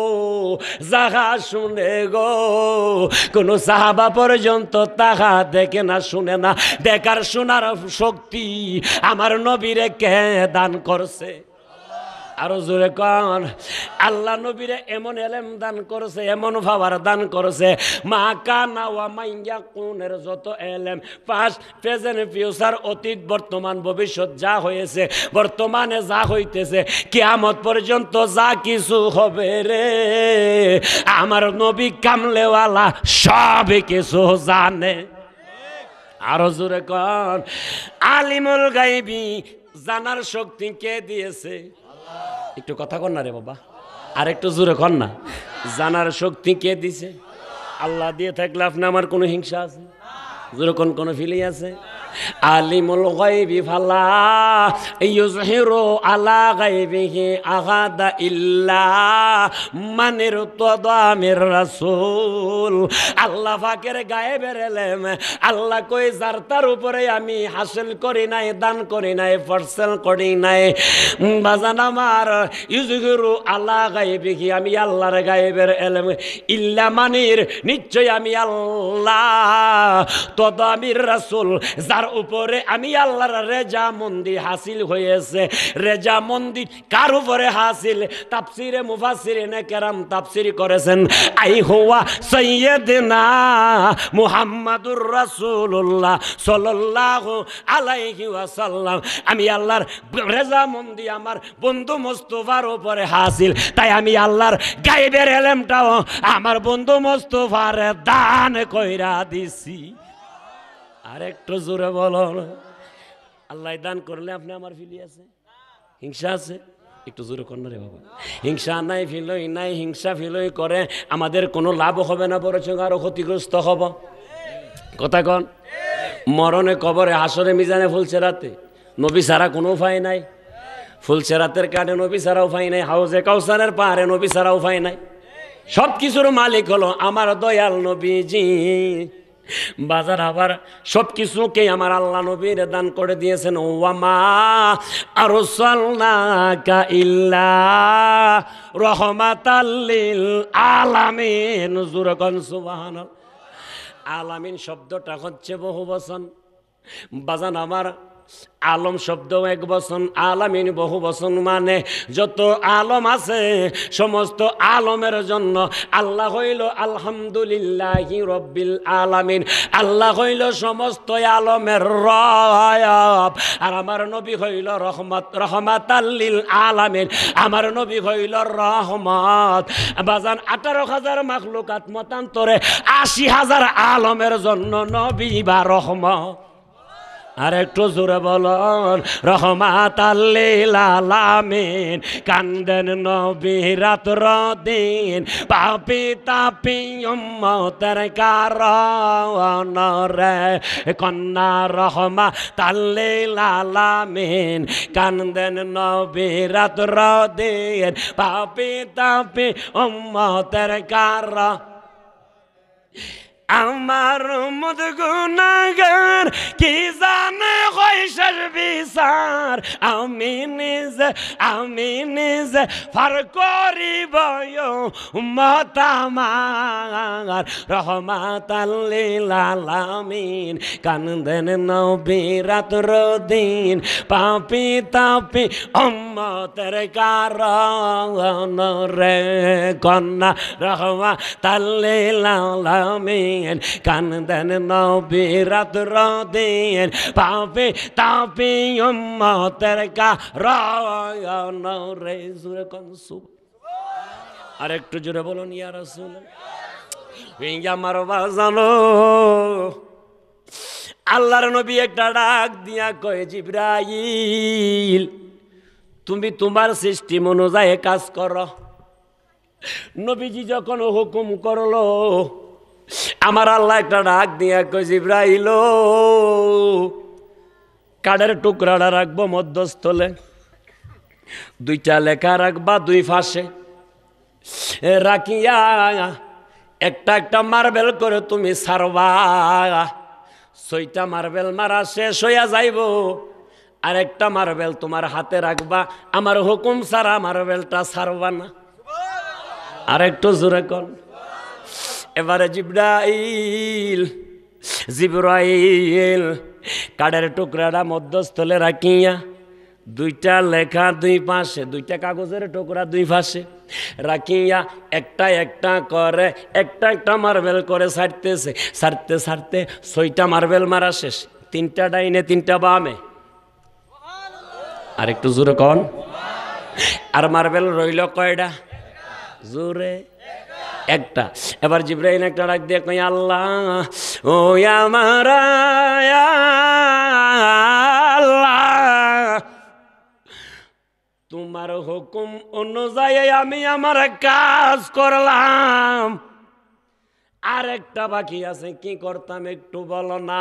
S1: যাহা শুনে গো, কোন সাহাবা পর্যন্ত তাহা দেখে না, শুনে না। দেখার শোনার শক্তি আমার নবীরে কে দান করছে? আরো জোরে কন। আল্লাহ নবীরে এমন এলেম দান করেছে, এমন ভাবার দান করেছে, মা কানা ওয়া মাইয়া কুনের যত এলেম, পাস্ট প্রেজেন্ট ফিউচার, অতীত বর্তমান ভবিষ্যৎ যা হয়েছে, বর্তমানে যা হইতেছে, কিয়ামত পর্যন্ত যা কিছু হবে রে, আমার নবী কামলেওয়ালা সব কিছু জানে। আরো জোরে কন। আলিমুল গায়বি, জানার শক্তি কে দিয়েছে? একটু কথা কন না রে বাবা, আর একটু জোরে কন না। জানার শক্তি কে দিছে? আল্লাহ দিয়ে থাকলে আপনি আমার কোনো হিংসা আছে? জোরে কোন কোন ফিলি আছে? আলিমুল গায়বি ফালা ইউযহিরু আলা গায়বিহি আহাদা ইল্লা মান ইরতাদা মির রাসূল। আল্লাহ পাকের গায়েবের ইলম আল্লাহ কই যার তার উপরে আমি হাসিল করি নাই, দান করি নাই, ফরসেল করি নাই। বাজান আমার, ইউযহিরু আলা গায়বিহি, আমি আল্লাহর গায়েবের ইলম, ইল্লা মানির, নিশ্চয় আমি আল্লাহ, তদামির রাসূল, যার উপরে আমি আল্লাহর রেজা মন্দি হাসিল হয়েছে। রেজা মন্দি কার উপরে হাসিল? তাফসিরে মুফাসসিরিনে কেরাম তাফসির করেছেন, আই হুয়া সাইয়্যিদনা মুহাম্মাদুর রাসূলুল্লাহ সাল্লাল্লাহু আলাইহি ওয়াসাল্লাম। আমি আল্লাহর রেজা মন্দি আমার বন্ধু মুস্তাফার উপরে হাসিল, তাই আমি আল্লাহর গায়েবের ইলমটাও আমার বন্ধু মুস্তাফার দান কইরা দিছি। আর একটু জোরে বলো। আল্লাহ দান করলে আপনি আমার ফিলি আছে? হিংসা আছে? একটু জোরে কর না রে বাবা। হিংসা নাই ফিলই নাই, হিংসা ফিলই করে আমাদের কোনো লাভ হবে না, বরং আরো ক্ষতিগ্রস্ত হব। কথা কন। মরণে, কবরে, হাসরে, মিজানে, ফুলসেরাতে নবী ছাড়া কোনো উপায় নাই। ফুলসেরাতের কাটে নবী ছাড়া উপায় নাই, হাউজে কাউসারের পাহাড়ে নবী ছাড়া উপায় নাই। সব কিছুর মালিক হলো আমার দয়াল নবীজি। বাজার আবার সব কিছুকে আমার আল্লাহ নবীর দান করে দিয়েছেন। ওয়ামা আরসালনাকা ইল্লা রাহমাতাল লিল আলামিন। জোরে কোন সুবহানাল্লাহ। আলামিন শব্দটা হচ্ছে বহু বচন। বাজান আমার আলম শব্দ এক বচন, আলামিন বহু বচন, মানে যত আলম আছে সমস্ত আলমের জন্য আল্লাহ হইল আলহামদুলিল্লাহি রব্বিল আলামিন। আল্লাহ হইল সমস্ত আলমের রব, আর আমার নবী হইল রহমত, রহমাতাল লিল আলামিন। আমার নবী হইল রহমত। বাজান আঠারো হাজার মাখলুকাত মতান্তরে আশি হাজার আলমের জন্য নবী বা রহমত। আর একটু জোরে বলুন, রহমাতাল লিল আলামিন। কান্দেন নবী রাত্র দিন, পাপি তাপি উম্মতের কারণে রে। কন্যা রহমাতাল লিল আলামিন। কান্দেন নবী রাত্র দিন, পাপি তাপি উম্মতের কারণে। আমার উম্মত গুনাহগার কি জানে কয়সার বিচার। আমি নিজে আমি নিজে ফার করিব উম্মত আমার। রহমাতাল লিল আলামিন। কান্দেন নবী রাত্র দিন, পাপি তাপি উম্মতের কারণে রে। কন্যা রহমাতাল লিল আলামিন। কান্দেন নবী রাত্র দিন, পাপি তাপি উম্মতের কারণে রে। জোরে কোন সুবহানাল্লাহ। আর একটু জোরে বলুন ইয়া রাসূলুল্লাহ। আমার বাজানো আল্লাহর নবী একটা ডাক দিয়া কয়, জিবরাইল তুমি তোমার সিস্টেম অনুযায়ী কাজ করো। নবীজি যখন হুকুম করলো, আমার আল্লাহ একটা ডাক দিয়া কই, জিবরাইল কাঠের টুকরাটা রাখবো মধ্যস্থলে, দুইটা লেখা রাখবা দুই পাশে রাখিয়া একটা একটা মার্বেল করে তুমি সারবা। ছয়টা মার্বেল মারা শেষ হইয়া যাইব, আর একটা মার্বেল তোমার হাতে রাখবা। আমার হুকুম ছাড়া মার্বেলটা সারবা না। আর একটু জোরে কোন। এবারে জিবরাইল জিবরাইল কাঠের টুকরাটা মধ্যস্থলে রাখিয়া দুইটা লেখা দুই পাশে, দুইটা কাগজের টুকরা দুই পাশে রাখিয়া একটা একটা করে একটা একটা মার্বেল করে ছাড়তেছে। ছাড়তে ছাড়তে ছয়টা মার্বেল মারা শেষ, তিনটা ডাইনে তিনটা বামে। আর একটু জোরে কোন। আর মার্বেল রইল কয়টা? জোরে একটা। এবার জিবরাইল একটা ডাক দিয়ে কই, আল্লাহ ও আমার আল্লাহ, তোমার হুকুম অনুযায়ী আমি আমার কাজ করলাম, আর একটা বাকি আছে, কি করতাম একটু বলো না।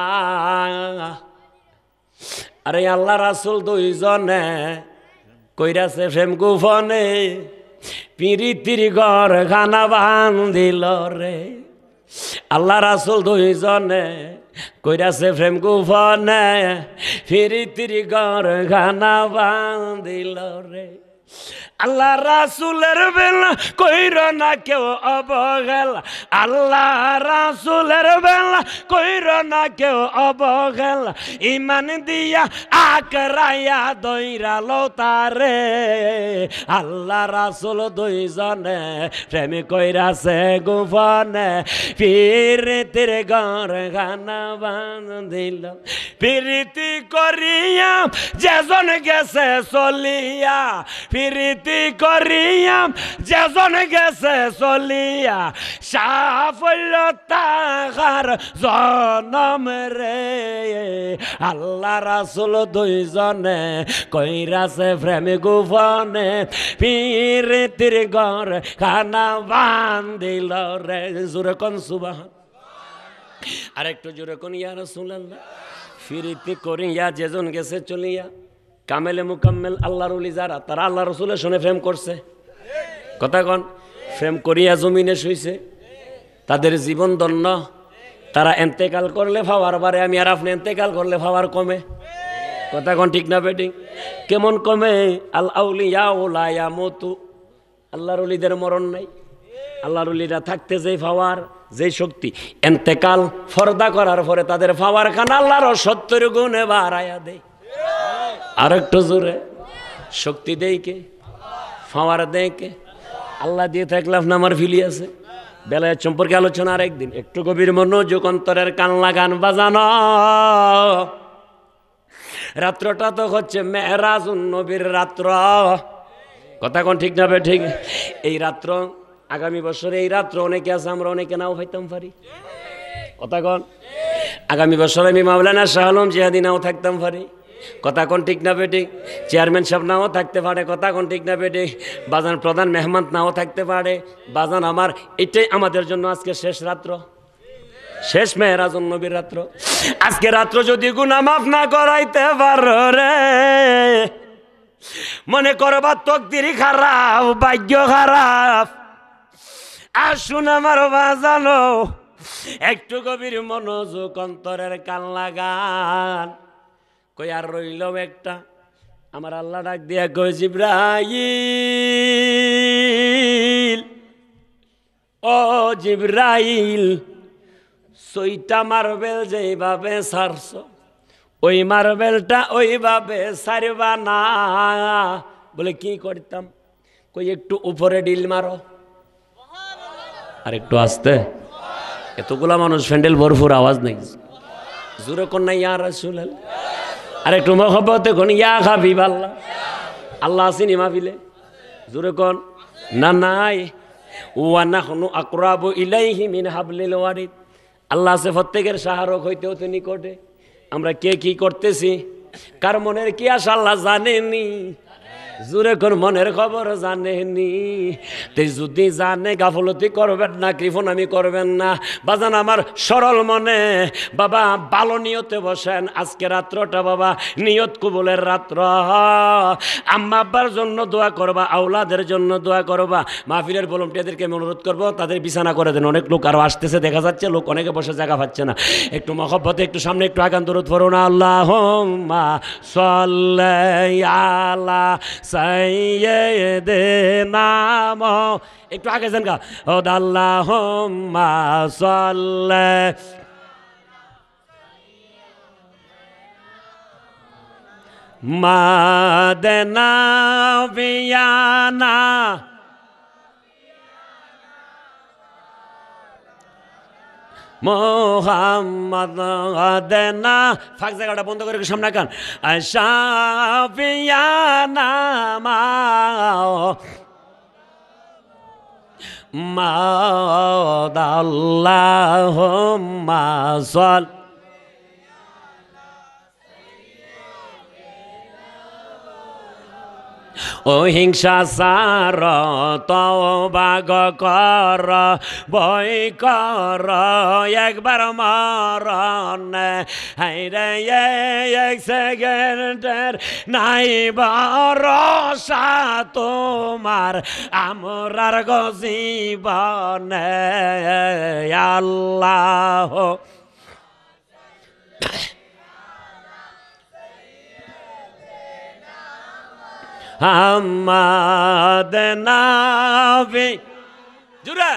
S1: আরে আল্লাহ রাসূল দুইজনে কইরাছে প্রেম গোপনে, পিরিতির ঘর খানা বান্ধিল রে। আল্লাহ রাসূল দুইজনে কইরাছে প্রেম গোপনে, পিরিতির ঘর খানা বান্ধিল রে। আল্লাহ রাসূলের বেলা কইর না কেউ অবহেলা, আল্লাহ রাসূলের বেলা কইর না কেউ অবহেলা। ইমান দিয়া আকরাইয়া দইরালো তারে। আল্লাহ রাসূল দুইজনে প্রেম কইরাছে গোপনে, পিরিতির ঘর খানা বান্ধিল। পিরিতি করিয়া যেজন গেছে চলিয়া, পিরিতি ভক্তি করিয়া যেজন গেছে চলিয়া সাফল্য তাহার জনম রে আল্লাহ রাসূল দুইজনে কইরাছে প্রেম গোপনে পীরিতির ঘর খানা বান্ধিল রে জোরে কোন সুবহান আর একটু জোরে কোন ইয়া রাসূলুল্লাহ ফিরিতি করিয়া যেজন গেছে চলিয়া কামেলে মুকাম্মেল আল্লাহর ওলি যারা তারা আল্লাহ রাসূলের সঙ্গে প্রেম করছে কথা কোন প্রেম করিয়া জমিনে শুইছে তাদের জীবন ধন্য তারা এন্তেকাল করলে পাওয়ার বারে আমি আর আপনি এন্তেকাল করলে পাওয়ার কমে কথা কোন ঠিক না বেটি কেমন কমে আল আউলিয়া লা ইয়ামুতু আল্লাহর ওলিদের মরণ নাই আল্লাহর ওলিরা থাকতে যেই পাওয়ার যেই শক্তি এন্তেকাল ফরদা করার পরে তাদের পাওয়ার খানা আল্লাহর সত্তর গুণে বাড়ায়া দেয় আর একটু জোরে শক্তি দেয় কে পাওয়ার দেয় কে আল্লাহ দিয়ে থাকলে আপনার আমার ফিলি আছে বেলায় সম্পর্কে আলোচনা আর একদিন একটু গভীর মনোযোগ অন্তরের কান লাগান বাজানো রাত্রটা তো হচ্ছে মেহরাজুন নবীর রাত্র কথা কোন ঠিক না বে ঠিক এই রাত্র আগামী বছরে এই রাত্র অনেকে আছে আমরা অনেকে নাও পাইতাম পারি কথা কোন আগামী বছর আমি মাওলানা শাহ আলম জিহাদি নাও থাকতাম পারি কথা কোন ঠিক না বেটি চেয়ারম্যান সাহেব নাও থাকতে পারে কথা কোন ঠিক না বেটি বাজান প্রধান মেহমান নাও থাকতে পারে বাজান আমার এটাই আমাদের জন্য আজকে শেষ রাত্র শেষ মেহরাজুন নবীর রাত্র আজকে রাত্র যদি গুনাহ মাফ না করাইতে পারো রে মনে করবা তকদির খারাপ ভাগ্য খারাপ আসুন আমার বাজানো একটু গভীর মনোযোগ অন্তরের কান লাগান কই আর রইল একটা আমার আল্লাহ ডাক দিয়া কই জিবরাইল ও জিবরাইল সইটা মার্বেল যেইভাবে সারছ ওই মার্বেলটা ওইভাবে সারবা না বলে কি করতাম কই একটু উপরে ডিল মারো আর একটু আসতে এতগুলা মানুষ ফ্যান্ডেল ভরপুর আওয়াজ নেই জোরে কোন না ইয়া রাসূলুল্লাহ আর একটু মহব্বতে কোন ইয়া হাবিবাল্লাহ আল্লাহ আসেনি মাহফিলে জোরে কোন না নাই ওয়া নাহনু আকরাবু ইলাইহি মিন হাবলিল ওয়ারিদ আল্লাহ আছে প্রত্যেকের সাহারক হইতেও তো নিকটে আমরা কে কি করতেছি কার মনের কি আশা আল্লাহ জানেনি জোরে কোন মনের খবর জানেনি তুই যদি জানে গাফলতি করবেন না কৃপণামি করবেন না বাজান আমার সরল মনে বাবা ভালো নিয়তে বসেন আজকে রাত্রটা বাবা নিয়ত কবুলের রাত্র আম্মা আব্বার জন্য দোয়া করবা আওলাদের জন্য দোয়া করবা মাহফিলের ভলান্টিয়ারদেরকে আমি অনুরোধ করবো তাদের বিছানা করে দেন অনেক লোক আরো আসতেছে দেখা যাচ্ছে লোক অনেকে বসে জায়গা পাচ্ছে না একটু মহব্বতে একটু সামনে একটু আগান দরুদ পড়ুন আল্লাহুম্মা সাল্লি আলা সাইয়্যিদিনা একটু আগে যান গা ও আল্লাহুম্মা সাল্লি মাদনা বিয়ানা মোহাম্মদ আদেনা ফাঁক জায়গাটা বন্ধ করে সামনে কান শাফিয়ানা মাওদাল্লাহুম্মা সাল ও হিংসা সার তওবা কর ভয় কর একবার মরণ হাইরে এক সেকেন্ডের নাই ভরসা তোমার আমরার জীবনে আল্লাহ হাম্মাদ নাবি জুরা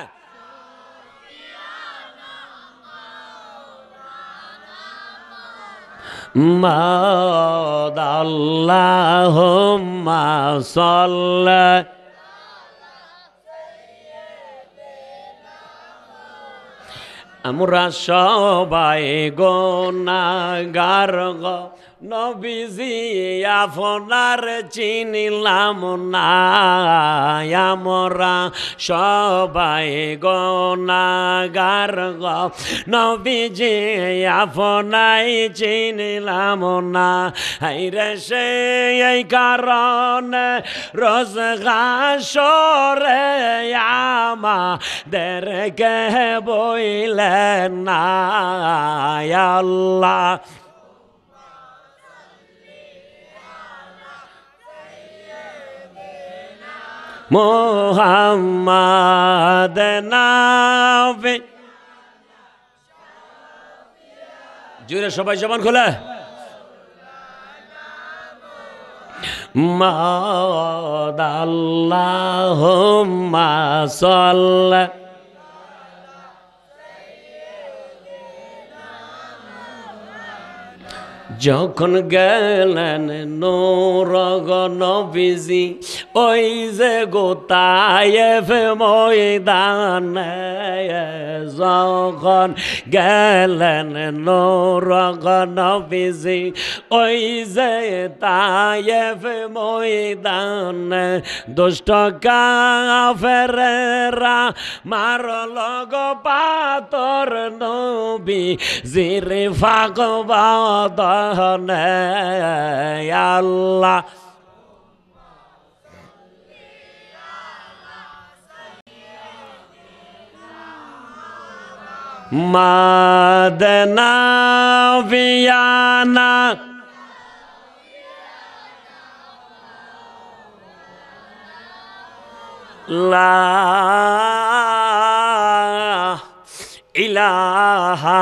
S1: মাদাল্লাহুম্মা সাল্লি আমরা সবাই গুনাহগার গো নবীজি আপনার চিনিলাম না, আমরা সবাই গুনাহগার গো নবীজি আপনাই চিনিলাম না। হায়রে সে এই কারণে রোজ হাসরে আমাদেরকে বইলেন না আল্লাহ মুহাম্মদ নবী। জুড়ে সবাই জবান খোলা। মাওলাদ আল্লাহুম্মা সাল্লি যখন গেলেন নূর গো নবীজি ওই যে গোতায়েফ ময়দানে, যখন গেলেন নূর গো নবীজি ওই যে তায়েফ ময়দানে, দুষ্ট কাফেররা মারল গো পাথর নবী জিরে ফাঁক বাদনে আল্লাহ মাদনা ভিয়ানা লা ইলাহা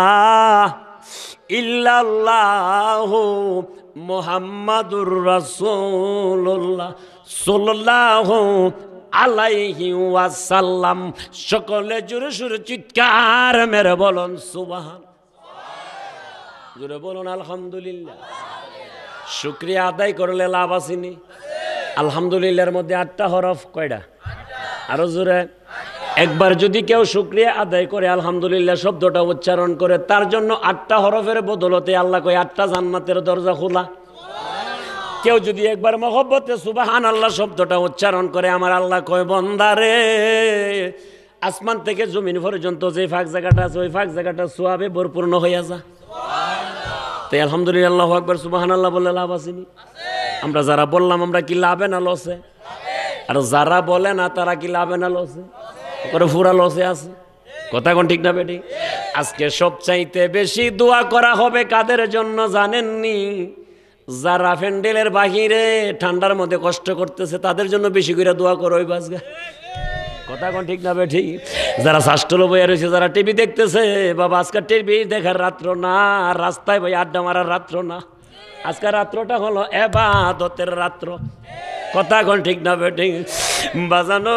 S1: ইল্লাল্লাহু মুহাম্মাদুর রাসূলুল্লাহ সাল্লাল্লাহু আলাইহি ওয়াসাল্লাম। সকলে জোরে সুরে চিৎকার মেরে বলুন সুবহান, জোরে বলুন আলহামদুলিল্লাহ। শুকরিয়া আদায় করলে লাভ আসেনি? আলহামদুলিল্লাহর মধ্যে আটটা হরফ কয়টা? আরো জোরে। একবার যদি কেউ শুকরিয়া আদায় করে আলহামদুলিল্লাহ শব্দটা উচ্চারণ করে, তার জন্য আটটা হরফের বদলতে আল্লাহ কয় আটটা জান্নাতের দরজা খোলা। কেউ যদি একবার মহব্বতে সুবহান আল্লাহ শব্দটা উচ্চারণ করে, আমার আল্লাহ কয় বান্দারে আসমান থেকে জমিন পর্যন্ত যে ফাঁক জায়গাটা আছে ওই ফাঁক জায়গাটা সোয়াবে পরিপূর্ণ হইয়া যা। তাই আলহামদুলিল্লাহ আল্লাহু আকবার সুবহান আল্লাহ বললে লাভ আসেনি? আমরা যারা বললাম আমরা কি লাভে না লসে? আর যারা বলে না তারা কি লাভে না লসে? করে পুরা লসে আছে। কথা কোন ঠিক না বেটি? আজকে সবচাইতে বেশি দোয়া করা হবে কাদের জন্য জানেননি? যারা প্যান্ডেলের বাহিরে ঠান্ডার মধ্যে কষ্ট করতেছে তাদের জন্য বেশি করে দোয়া করো। ওই বাসগা কথা কোন ঠিক না বেটি? যারা শাস্ত্রলো বইয়া রয়েছে, যারা টিভি দেখতেছে, বাবা আজকে টিভি দেখার রাত্র না, রাস্তায় ভাই আড্ডা মারার রাত্র না, আজকে রাত্রটা হলো ইবাদতের রাত্র। কথা কোন ঠিক না বেটি? বাজানো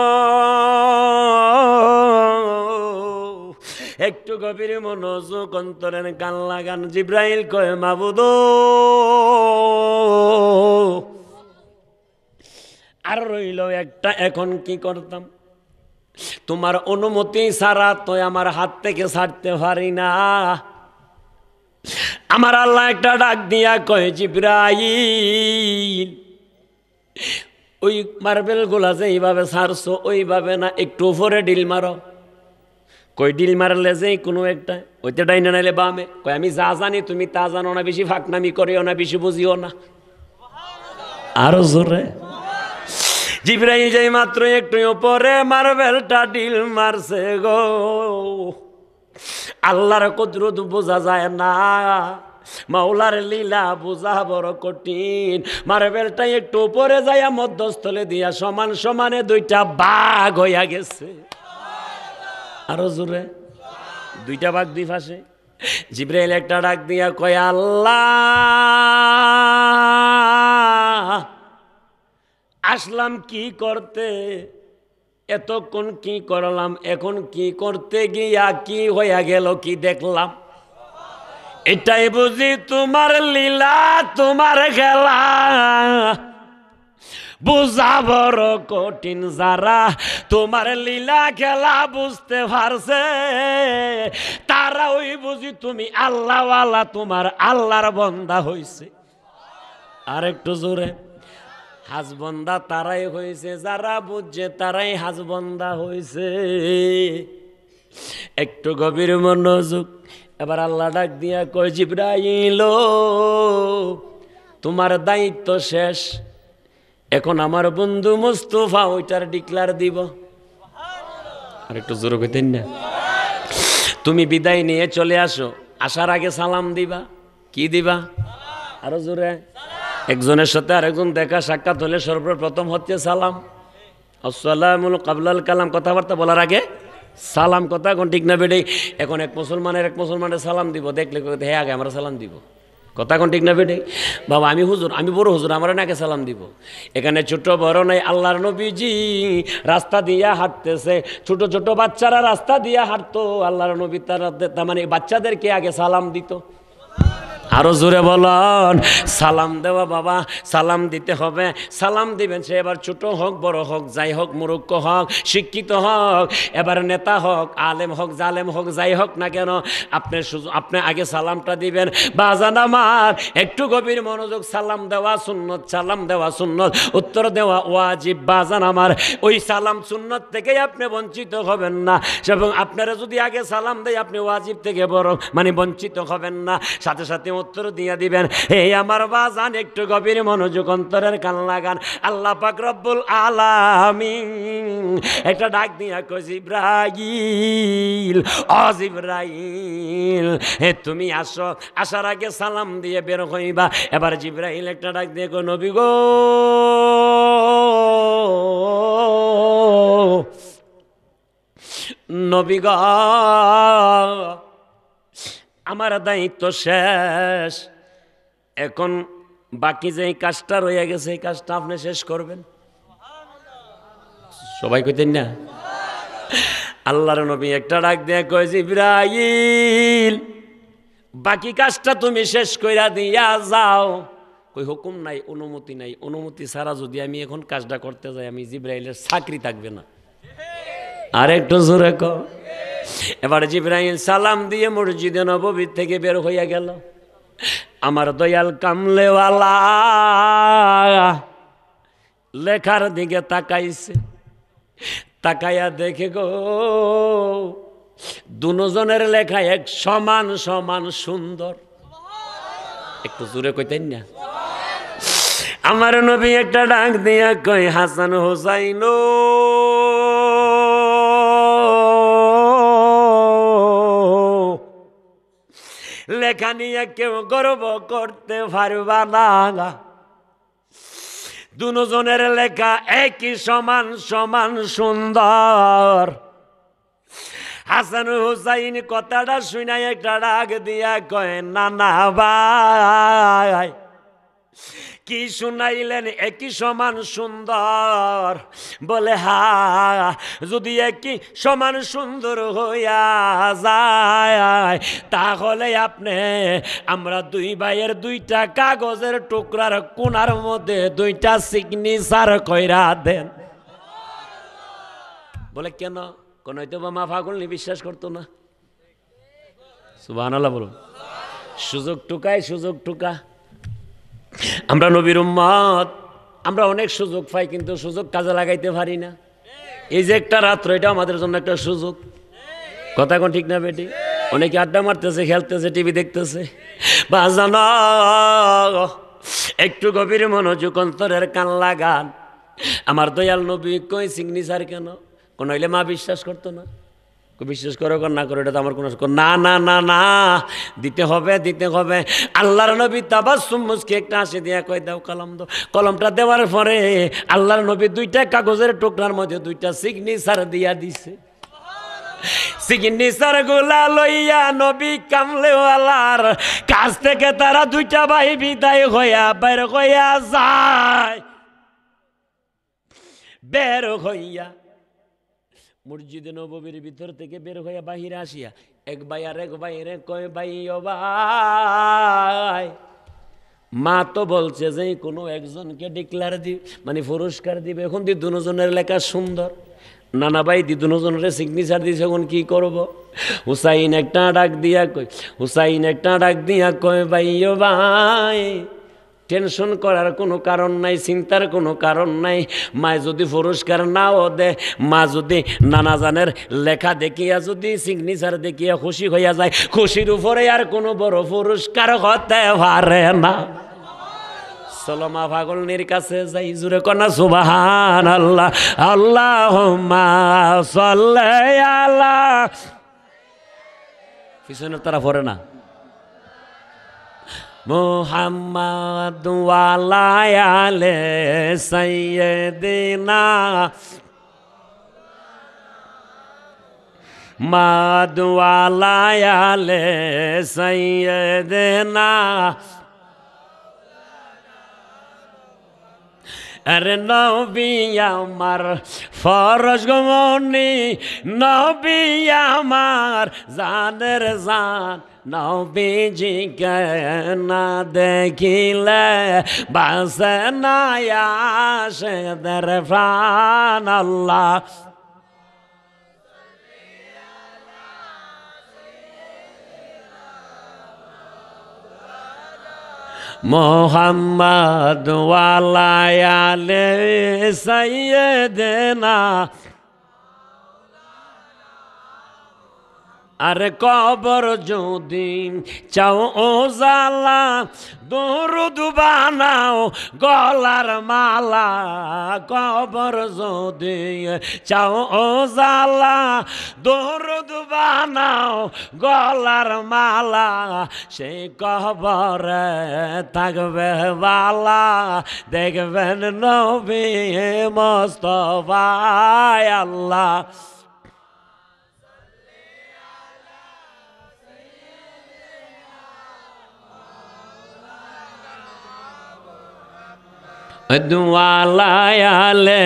S1: একটু গভীর মনোযোগ অন্তরের গান লাগান। জিব্রাইল কয় মাবুদ আর রইল একটা, এখন কি করতাম? তোমার অনুমতি ছাড়া তো আমার হাত থেকে ছাড়তে পারি না। আমার আল্লাহ একটা ডাক দিয়া কয় জিব্রাইল ওই মার্বেল গুলা যে এইভাবে ছাড়ছো ওইভাবে না, একটু উপরে ডিল মারো। কই ডিল মারলে যে কোনো একটা ওইটা ডাইনে নাইলে বামে। কই আমি যা জানি তুমি তা জানো না, বেশি ফাঁকনামি করিও না, বেশি বুঝিও না। আরো জোরে জিব্রাইল যাই মাত্র একটু উপরে মার্বেলটা ডিল মারছে গো। আল্লাহর কুদরত বোঝা যায় না, মাওলার লীলা বোঝা বড় কঠিন। মার্বেলটা একটু উপরে যাইয়া মধ্যস্থলে দিয়া সমান সমানে দুইটা ভাগ হইয়া গেছে। আরো জোরে দুইটা ভাগ দুই পাশে। জিব্রাইল একটা ডাক দিয়া কয় আল্লাহ আসলাম কি করতে, এতক্ষণ কি করলাম, এখন কি করতে গিয়া কি হইয়া গেল কি দেখলাম? এটাই বুঝি তোমার লীলা, তোমার খেলা। বুঝা বড় কঠিন, যারা তোমার লীলা খেলা বুঝতে পারছে তারা ওই বুঝি তুমি আল্লাহওয়ালা, তোমার আল্লাহর বন্দা হইছে। আর একটু জোরে, হাজবন্দা তারাই হয়েছে যারা বুঝছে, তারাই হাজবন্দা হয়েছে। একটু গভীর মনোযোগ। এবার আল্লাহ ডাক দিয়া কয়, জিবরাইল তোমার দায়িত্ব শেষ, এখন আমার বন্ধু মুস্তাফা ওইটার ডিক্লার দিব। আর একটু জোরে কইতেন না? তুমি বিদায় নিয়ে চলে আসো, আসার আগে সালাম দিবা। কি দিবা? আরো জোরে। একজনের সাথে আরেকজন দেখা সাক্ষাৎ হলে সর্বপ্রথম হচ্ছে সালাম। আসসালামুল কাবলাল কালাম, কথাবার্তা বলার আগে সালাম। কথা এখন ঠিক না বেডে? এখন এক মুসলমানের এক মুসলমানের সালাম দিব, দেখলে হ্যাঁ আগে আমরা সালাম দিব। কথা এখন ঠিক না বেডে? বাবা আমি হুজুর, আমি বড় হুজুর, আমার নাকি সালাম দিব? এখানে ছোট বড় নাই, আল্লাহর নবীজি রাস্তা দিয়া হাঁটতেছে, ছোট ছোট বাচ্চারা রাস্তা দিয়া হাঁটতো, আল্লাহর নবী তারা তার মানে বাচ্চাদেরকে আগে সালাম দিত। আরো জোরে বলুন, সালাম দেওয়া বাবা, সালাম দিতে হবে। সালাম দিবেন, সে এবার ছোট হোক বড় হোক, যাই হোক, মূর্খ হোক শিক্ষিত হোক, এবার নেতা হোক আলেম হোক জালেম হোক, যাই হোক না কেন, আপনি আপনি আগে সালামটা দিবেন। বাজান আমার একটু গভীর মনোযোগ, সালাম দেওয়া সুন্নত, সালাম দেওয়া সুন্নত, উত্তর দেওয়া ওয়াজিব। বাজান আমার ওই সালাম সুন্নত থেকে আপনি বঞ্চিত হবেন না, এবং আপনারা যদি আগে সালাম দেয় আপনি ওয়াজিব থেকে বড় মানে বঞ্চিত হবেন না, সাথে সাথে উত্তর দিয়ে দিবেন। এই আমার বাজান একটু গভীর মনোযোগ, অন্তরের কান লাগান। আল্লাহ পাক রব্বুল আলামিন একটা ডাক দিয়া কই, জিবরাইল ও জিবরাইল হে তুমি আসো, আসার আগে সালাম দিয়ে বের হইবা। এবার জিবরাইল একটা ডাক দিয়ে কই, নবী গো নবী গো আমার দায়িত্ব শেষ, এখন বাকি যে কাজটা রয়ে গেছে এই কাজটা আপনি শেষ করবেন। সবাই কইতেন না? আল্লাহর নবী একটা ডাক দিয়ে কয়, জিবরাইল বাকি কাজটা তুমি শেষ কইরা দিয়া যাও। কই হুকুম নাই, অনুমতি নাই, অনুমতি ছাড়া যদি আমি এখন কাজটা করতে যাই আমি জিবরাইলের চাকরি থাকবে না। আর একটু জোরে কও। এবার জিবরাইল সালাম দিয়ে মসজিদে নববী থেকে বের হইয়া গেল। আমার দয়াল কামলেওয়ালা লেখার দিকে তাকাইছে, তাকাইয়া দেখে গো দুজনের লেখা এক সমান সমান সুন্দর। একটু জোরে কইতেন না? আমার নবী একটা ডাক দিয়া কই, হাসান হোসাইন লেখা নিয়ে কেউ গর্ব করতে পারবা না, দুজনের লেখা একই সমান সমান সুন্দর। হাসান হুসাইন কথাটা শুনাই একটা ডাক দিয়া কয়, না না ভাই কি শুনাইলেন? একই সমান সুন্দর। বলে হা, যদি একই সমান সুন্দর হইয়া যায় তাহলে আপনি আমরা দুই ভাইয়ের দুইটা কাগজের টুকরার কোণার মধ্যে দুইটা সিগনেচার কইরা দেন। বলে কেন? কোন হয়তো বা মা পাগল নি, বিশ্বাস করতো না। সুবহানাল্লাহ বলুন। সুযোগ টুকায় সুযোগ টুকা। আমরা নবীর উম্মত, আমরা অনেক সুযোগ পাই কিন্তু সুযোগ কাজে লাগাইতে পারি না। এই যে একটা রাত্র, এটা আমাদের জন্য একটা সুযোগ। কথা কোন ঠিক না বেটি? অনেকে আড্ডা মারতেছে, খেলতেছে, টিভি দেখতেছে। বাজান একটু গভীর মনোযোগ, অন্তরের কান লাগান। আমার দয়াল নবী কই সিগনেচার কেন? কোন হইলে মা বিশ্বাস করতো না। বিশ্বাস করো না করো এটা তো আমার কোনো না না না না দিতে হবে দিতে হবে। আল্লাহর নবী তাবাসসুম মুস্কি একটা হাসি দিয়া কই, দাও কলম দাও। কলমটা দেওয়ার পরে আল্লাহর নবী দুইটা কাগজের টুকরার মধ্যে দুইটা সিগনেচার দিয়া দিছে। সিগনেচার গুলা লইয়া নবী কামলেওয়ালার কাছ থেকে তারা দুইটা ভাই বিদায় হইয়া বের হইয়া যায়। বের হইয়া মসজিদে নববীর ভিতর থেকে বের হইয়া বাহিরে আসিয়া এক ভাই আর এক ভাই রে কয়, ভাই ও ভাই মা তো বলছে যে কোনো একজনকে ডিক্লার দি মানে পুরস্কার দিবে। এখন দি দুজনের লেখা সুন্দর, নানা ভাই দি দুজনের সিগনেচার দিয়েছে। এখন কি করব? হুসাইন একটা ডাক দিয়া কই হুসাইন একটা ডাক দিয়া কয় ভাই ও ভাই, টেনশন করার কোনো কারণ নাই, চিন্তার কোনো কারণ নাই। মা যদি পুরস্কার নাও দে, মা যদি নানা জানের লেখা দেখিয়া যদি সিগনেচার দেখিয়া খুশি হইয়া যায়, খুশির উপরে আর কোনো বড় পুরস্কার হতে পারে না। চলো মা পাগলনির কাছে যাই, জুড়ে কনা সুবহান আল্লাহ। আল্লাহুম্মা সাল্লি আলা, পিছনের তারা পড়ে না, মুহাম্মাদ ওয়ালা আলে সাইয়্যিদিনা মাদ ওয়ালা আলে সাইয়্যিদিনা। আরে নবী আমার ফরজ গমনি, নবী আমার জানের জান, নবীজিকে না দেখিলে বাসে না আশিকদের প্রাণ। আল্লাহ মুহাম্মদ ওয়ালা আলে সাইয়্যিদিনা। আরে কবর যদি চাও ও জালা, দরুদ বানাও গলার মালা। কবর যদি চাও ও জালা, দরুদ বানাও গলার মালা। সেই কবরে থাকবে বালা, দেখবেন নবী মুস্তাফা। আল্লাহ ওয়ালা আলে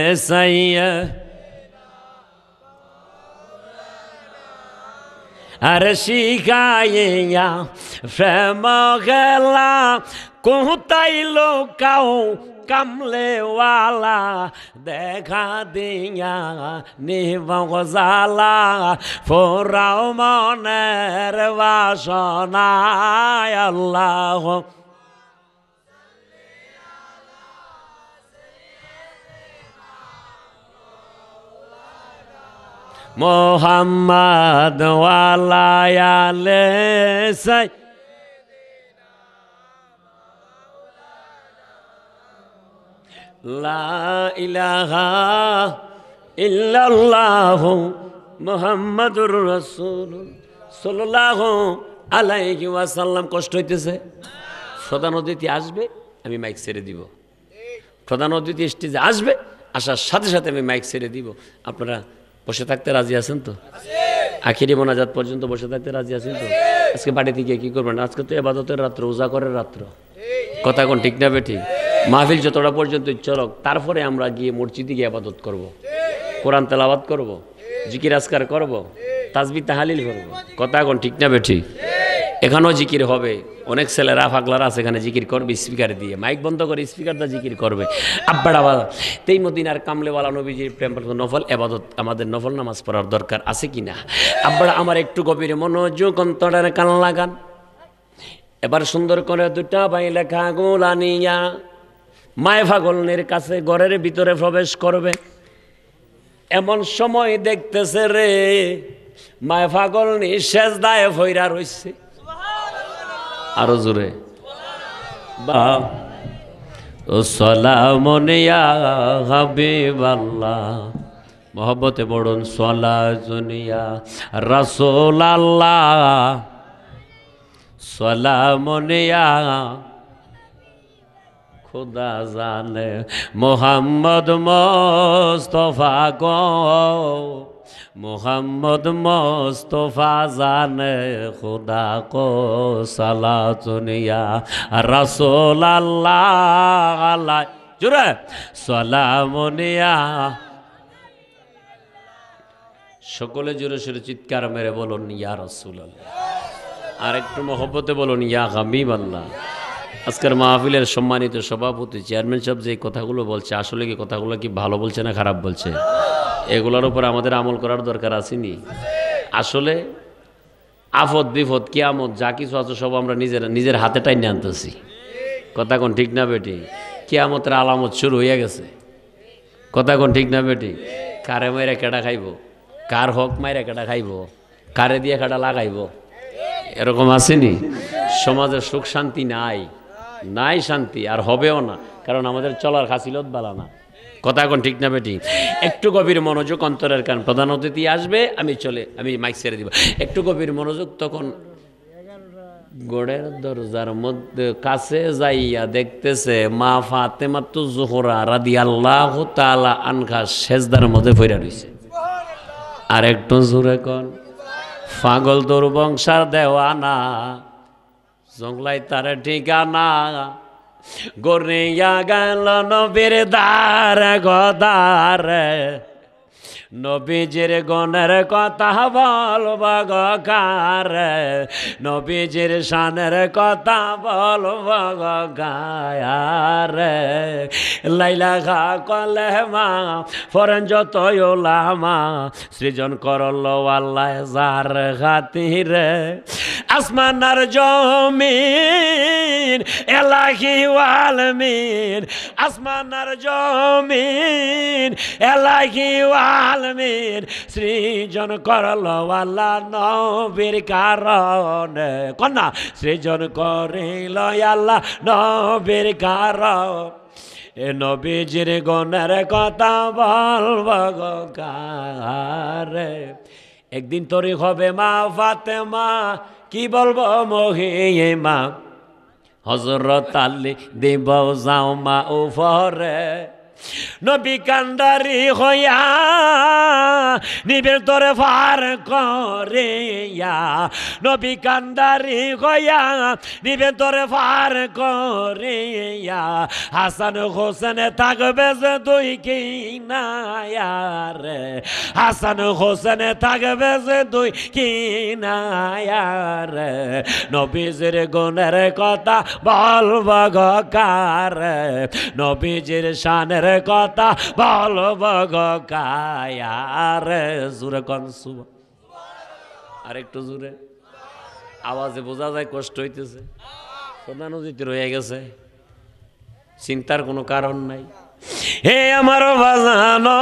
S1: সাইয়্যিদিনা। আর শিখাইয়া প্রেম খেলা, কোথায় লোকাও কামলেওয়ালা। দেখা দিয়া নিব জালা, ফোরাও মনের বাসনা। আল্লাহ মুহাম্মদ ওয়ালা আলে সাইয়্যিদিনা। লা ইলাহা ইল্লাল্লাহু মুহাম্মাদুর রাসূলুল্লাহ সাল্লাল্লাহু আলাইহি ওয়াসাল্লাম। কষ্ট হইতেছে? প্রধান অতিথি আসবে, আমি মাইক ছেড়ে দিব। প্রধান অতিথি স্টেজে আসবে, আসার সাথে সাথে আমি মাইক ছেড়ে দিব। আপনারা বসে থাকতে রাজি আছেন তো? আখিরি মোনাজাত পর্যন্ত বসে থাকতে রাজি আছেন তো? আজকে বাড়িতে গিয়ে কি করবেন? আজকে তো ইবাদতের রাত্র, উজা করার রাত্র। কথা কোন ঠিক না বেঠিক? মাহফিল যতটা পর্যন্ত চলক, তারপরে আমরা গিয়ে মসজিদে গিয়ে ইবাদত করব, কোরআন তেলাওয়াত করব, জিকির আজকার করব, তাসবিহ তাহলিল করব। কথা কোন ঠিক না বেঠিক? এখানেও জিকির হবে। অনেক ছেলেরা ফাগলারা আছে, এখানে জিকির করবে স্পিকার দিয়ে, মাইক বন্ধ করে স্পিকারটা জিকির করবে। আব্বাড়া বাবা তেই মদিনার কামলেওয়ালা নবীজির প্রেম নফল এবাদত, আমাদের নফল নামাজ পড়ার দরকার আছে কি না? আব্বাড়া আমার একটু গভীরে মনোযোগ অন্তরের কান লাগান। এবার সুন্দর করে দুটা ভাই লেখা গোলা নিয়া মায় ফাগলনের কাছে ঘরের ভিতরে প্রবেশ করবে। এমন সময় দেখতেছে রে, মায় ফাগলনি সেজদায় ভইরা রইছে। আরো জোরে বা সালামুন ইয়া হাবিবাল্লাহ, মোহব্বতে পড়ুন সালাতুন ইয়া রাসূলাল্লাহ, সালামুন ইয়া খুদা জানে মোহাম্মদ মুস্তাফা গো, মোহাম্মদ মুস্তাফা জানে খুদা কো সালাতুন ইয়া রাসূলাল্লাহ আলাই জোরে সালামুন ইয়া। সকলে জোরে সোরে চিৎকার মেরে বলুন ইয়া রাসূলুল্লাহ। আর একটু মহব্বতে বলুন ইয়া হাবিবাল্লাহ। আজকের মাহফিলের সম্মানিত সভাপতি চেয়ারম্যান সাহেব যে কথাগুলো বলছে, আসলে কি কথাগুলো কি ভালো বলছে না খারাপ বলছে? এগুলোর উপর আমাদের আমল করার দরকার আসেনি? আসলে আফত বিপদ কিয়ামত যা কিছু আছে সব আমরা নিজের নিজের হাতে টাইনে আনতেছি। কথা কোন ঠিক না বেটি? কিয়ামতের আলামত শুরু হয়ে গেছে। কথা কোন ঠিক না বেটি? কারে মাইরা কেডা খাইব, কার হক মাইরা কেডা খাইব, কারে দিয়ে কেডা লাগাইব, এরকম আসেনি? সমাজের সুখ শান্তি নাই, নাই শান্তি, আর হবেও না, কারণ আমাদের চলার খাসিলত বালা না। কথা এখন ঠিক না বেটি? একটু গভীর মনোযোগ, অন্তরের কান। প্রধান অতিথি আসবে, আমি চলে আমি মাইক ছেড়ে দিব। একটু গভীর মনোযোগ। তখন গোড়ের দরজার মধ্যে কাছে যাইয়া দেখতেছে মা ফাতেমাতু জোহরা রাদিয়াল্লাহু তাআলা আনহা সেজদার মধ্যে পড়ে রইছে। আর একটু জোরে কোন, পাগল তোর বংশার দেওয়ানা, জংলাই তার ঠিকানা, গড়িয়া গেল নবীর দ্বার গদার, নবীজির গণের কথা বলব গার, নবীজির শানের কথা বলব গায়ার, লাইলা খা কলে মা ফরেন যত ওলামা, সৃজন করল আল্লাহ যার খাতিরে, আসমানার জমিন এলাহি ওয়ালমিন, আসমানার জমিন এলাহি ওয়ালমিন, সৃজন করল আল্লাহ নবীর কারণে। কন্যা সৃজন করিল আল্লাহ নবীর কারণ, এ নবীজির গণের কথা বলব গারে। একদিন তরি হবে মা ফাতেমা, কি বলবো মহিমা, হযরত আলী দেব যাও মা উপরে, নবী কান্দারি হইয়া নিবের তোরে ফার করিয়া, নবী কান্দারি হইয়া নিবের তোরে ফার করিয়া, হাসান হোসেন থাকবে যে দুই কিনায়ারে, হাসান হোসেন থাকবে যে দুই কিনায়ারে, নবীজির গুণের কথা বলব গারে, নবীজির শানের কথা বলব গায়ারে। জোরে কোন সুবহানাল্লাহ। আর একটু জোরে, আওয়াজে বোঝা যায় কষ্ট হইতেছে। প্রধান অতিথি রয়ে গেছে, চিন্তার কোনো কারণ নাই। হে আমার বাজানো,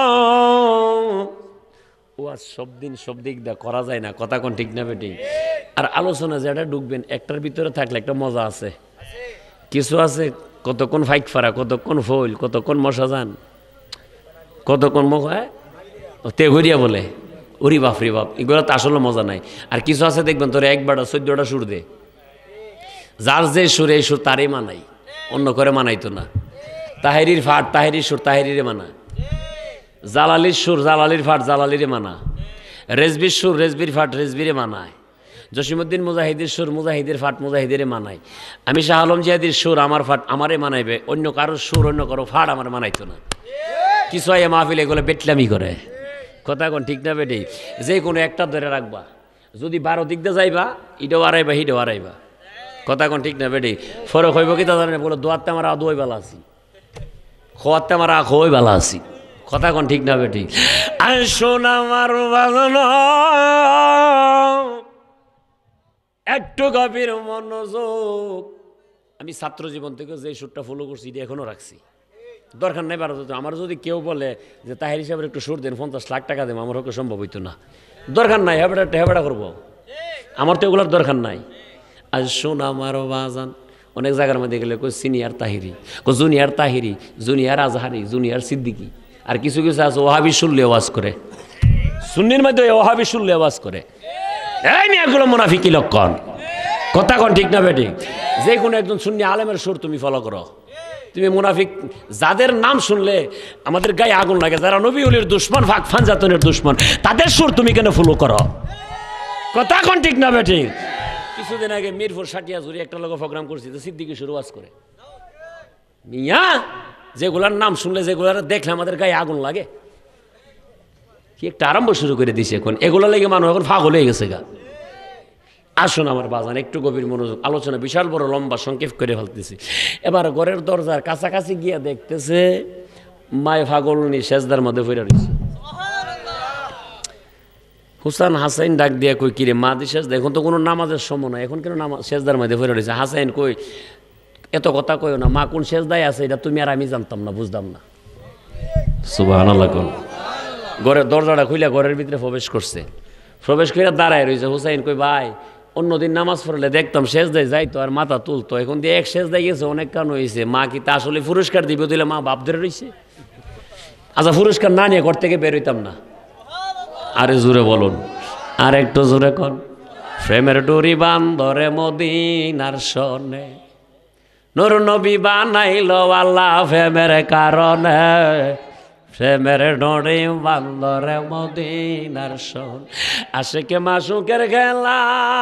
S1: ও আজ সব দিন সব দিক দা করা যায় না। কথা কোন ঠিক না বেটি? আর আলোচনা যেটা ঢুকবেন একটার ভিতরে থাকলে একটা মজা আছে। কিছু আছে কতক্ষণ ফাইক ফারা, কতক্ষণ ফইল, কতক্ষণ মশা যান, কতক্ষণ মুখ হয় তেঘরিয়া বলে, ওরি বাপ রে বাপ, এগুলো তো আসলে মজা নাই। আর কিছু আছে দেখবেন তোর একবারটা চোদ্দটা সুর দে, যার যে সুর এই সুর তারই মানাই, অন্য করে মানাইতো না। তাহেরির ফাট তাহেরির সুর তাহেরিরে মানা, জালালির সুর জালালির ফাট জালালিরে মানা, রেজবির সুর রেজবির ফাট রেজবিরে মানায়, জসিমউদ্দিন মুজাহিদের সুর মুজাহিদের ফাট মুজাহিদের মানাই, আমি শাহ আলম জিহাদির সুর আমার ফাট আমারে মানাইবে, অন্য কারোর সুর অন্য কারো ফাট আমার মানাইতো না। কিছু আইয়া মাহফিল এগুলো বেটলামি করে। কথা কোন ঠিক না বেটি? যে কোনো একটা ধরে রাখবা, যদি বারো দিক দিয়ে যাইবা ইটাও আড়াইবা হিটাও আড়াইবা। কথা কোন ঠিক না বেটি? ফরক হইব কি তা জানে বলে, দোয়াতে আমার আদোই বেলা আছি, খোয়াতে আমার আখোই বেলা আছি। কথা কোন ঠিক না বেটি? আর শোনা আমার বাজানো, একটু গভীর মনোযোগ। আমি ছাত্র জীবন থেকে যে সুরটা ফলো করছি এটা এখনো রাখছি। দরকার নেই বারো, আমার যদি কেউ বলে যে তাহের হিসাবে একটু সুর দেন পঞ্চাশ লাখ টাকা দেবো, আমার হয়তো সম্ভব হইতো না। দরকার নাই, হেবেটা হেবেটা করবো, আমার তো এগুলোর দরকার নাই। আজ শোন আমার বাজান, অনেক জায়গার মধ্যে গেলে কই সিনিয়র তাহিরি, কো junior Tahiri, junior Azhari, junior Siddiqui. আর কিছু কিছু আছে ওহাবি শুনলে আওয়াজ করে, সুন্নির মধ্যে ওহাবি শুনলে আওয়াজ করে। এই নিয়ে এগুলো মুনাফিকি লক্ষণ। কথা কোন ঠিক না বেটি? যে কোনো একজন সুন্নি আলেমের সুর তুমি ফলো করো, তুমি মুনাফিক। যাদের নাম শুনলে আমাদের গায়ে আগুন লাগে, যারা নবী ওলির দুশ্মন, ফাঁক ফানজাতনের দুশ্মন, তাদের সুর তুমি কেন ফলো করো? কথা কোন ঠিক না বেটি? কিছুদিন আগে মিরপুর সাটিয়া জুড়ে একটা লোক প্রোগ্রাম করছি, তো সিদ্দিকি সুর ওয়াজ করে। মিয়া যেগুলার নাম শুনলে, যেগুলার দেখলে আমাদের গায়ে আগুন লাগে, কি একটা আরম্ভ শুরু করে দিছে এখন। এগুলো লেগে মানুষ এখন ফাগল হয়ে গেছে গা। আসুন আমার বাজান, একটু গভীর মনোযোগ, আলোচনা বিশাল বড় লম্বা, সংক্ষেপ করে ফেলতেছি। এবার ঘরের দরজার কাছাকাছি গিয়া দেখতেছে মায় ফাগলনি সেজদার মধ্যে পড়ে রয়েছে। হুসান হাসাইন ডাক দিয়া কই কিরে মা দি সেজদা, এখন তো কোনো নামাজের সময় নয়, এখন কেন নামাজ সেজদার মধ্যে পড়ে রয়েছে? হাসাইন কই এত কথা কইও না, মা কোন সেজদায় আছে এটা তুমি আর আমি জানতাম না, বুঝতাম না। সুবহানাল্লাহ। কোন ঘরের দরজাটা খুইলা ঘরের ভিতরে প্রবেশ করছে, প্রবেশ করে দাঁড়ায় রয়েছে। হুসাইন কই ভাই অন্যদিন নামাজ পড়লে দেখতাম সেজদায় যাইতো আর মাথা তুলতো, এখন দিয়ে এক সেজদায় গেছে, অনেক কান হয়েছে, মা কি তা আসলে পুরস্কার দিবে? দিলে মা বাপ ধরে রয়েছে। আচ্ছা পুরস্কার না নিয়ে ঘর থেকে বের হইতাম না। আরে জোরে বলুন, আর একটু জোরে কন। প্রেমের ডোরি বান্দরে মদিনার সনে, নূর নবী বানাইল আল্লাহ প্রেমের কারণে। প্রেমের ডোরি বান্দরে মদিনার সন, আশিকে মাসুকের খেলা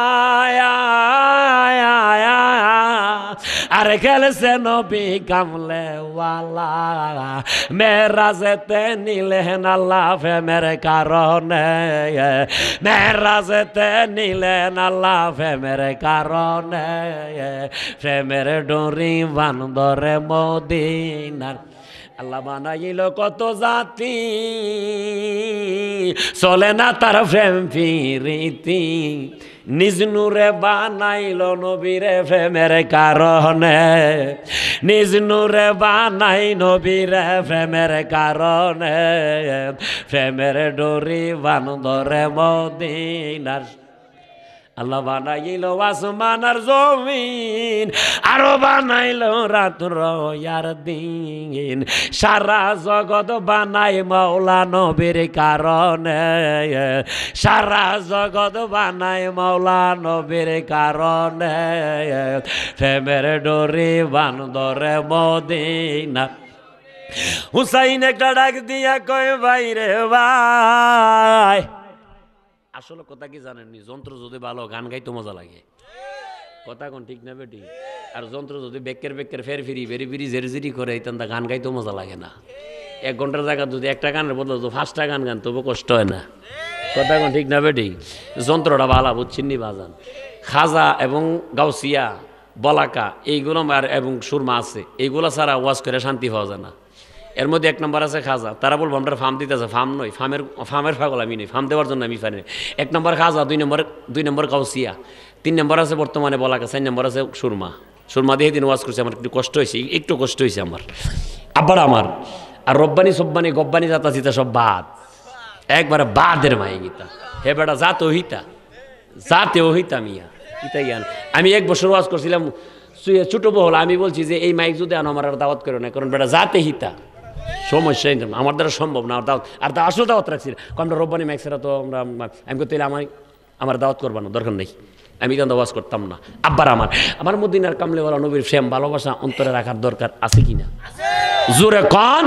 S1: আরে খেলছে নবী কামলে ওয়ালা, মেরাজেতে নিলেন আল্লাহ প্রেমের কারণে, মেরাজেতে নিলেন আল্লাহ প্রেমের কারণে। প্রেমের ডোরি বান্দরে মদিনার, আল্লাহ বানাইল কত জাতি, চলে না তার প্রেম প্রীতি, নিজ নূরে বানাইল নবীরে প্রেমের কারণে, নিজ নূরে বানাই নবীরে প্রেমের কারণে। প্রেমের ডোরি বান্দরে মদিনার, আল্লাহ বানাইল আসমান আর জমিন, আরো বানাইল রাত্র আর দিন, সারা জগৎ বানাই মাওলা নবীর কারণে, সারা জগৎ বানাই মাওলা নবীর কারণে। প্রেমের ডোরি বান্দরে মদিনা, হুসাইন একটা ডাক দিয়া কয় ভাই রে ভাই, আসলে কথা কি জানেননি, যন্ত্র যদি ভালো গান গাইতে মজা লাগে, কথা কোন ঠিক না বেটি? আর যন্ত্র যদি বেকের বেকের ফের ফিরি বেরি ফিরি জেরি জেরি করে তা গান গাইতে মজা লাগে না। এক ঘন্টার জায়গা যদি একটা গানের বদলে তো পাঁচটা গান গান তবু কষ্ট হয় না, কথা কোন ঠিক না বেটি? যন্ত্রটা ভালো বুঝছেননি বাজান। খাজা এবং গাউসিয়া বলাকা এইগুলো আর এবং সুরমা আছে, এইগুলো ছাড়া ওয়াজ করে শান্তি পাওয়া যায় না। এর মধ্যে এক নম্বর আছে খাজা, তারা বলবো আমরা ফার্ম দিতেছে, ফার্ম নয়, ফার্মের ফার্মের পাগল আমি নই, ফার্ম দেওয়ার জন্য আমি পারি। এক নম্বর খাজা, দুই নম্বর দুই নম্বর কাউসিয়া, তিন নম্বর আছে বর্তমানে বলাকা, চার নম্বর আছে সুরমা। সুরমা দিয়ে দিন ওয়াজ করছে, আমার একটু কষ্ট হয়েছে, একটু কষ্ট হয়েছে আমার আব্বার আমার। আর রব্বানি সব্বানি গব্বানি জাতা চিতা সব বাদ, একবারে বাদের মায়ে গীতা। হে বেটা জাতে হিতা, জাতে হিতা মিয়া ইতাই আন। আমি এক বছর ওয়াজ করছিলাম ছোট বহল, আমি বলছি যে এই মাইক যদি আনো আমার আর দাওয়াত করো না, কারণ বেটা জাতে হিতা সমস্যাই আমার দ্বারা সম্ভব না। আর দাওয়াত আর তা আসলে দাওয়াত রাখছি, আমরা রব্বানি মাইক ছাড়া তো আমরা, আমি করতে আমার আমার দাওয়াত করবো না, দরকার নেই, আমি কেন ওয়াজ করতাম না। আব্বার আমার আমার মদিনার কামলেওয়ালা নবীর প্রেম ভালোবাসা অন্তরে রাখার দরকার আছে কিনা? জোরে কন।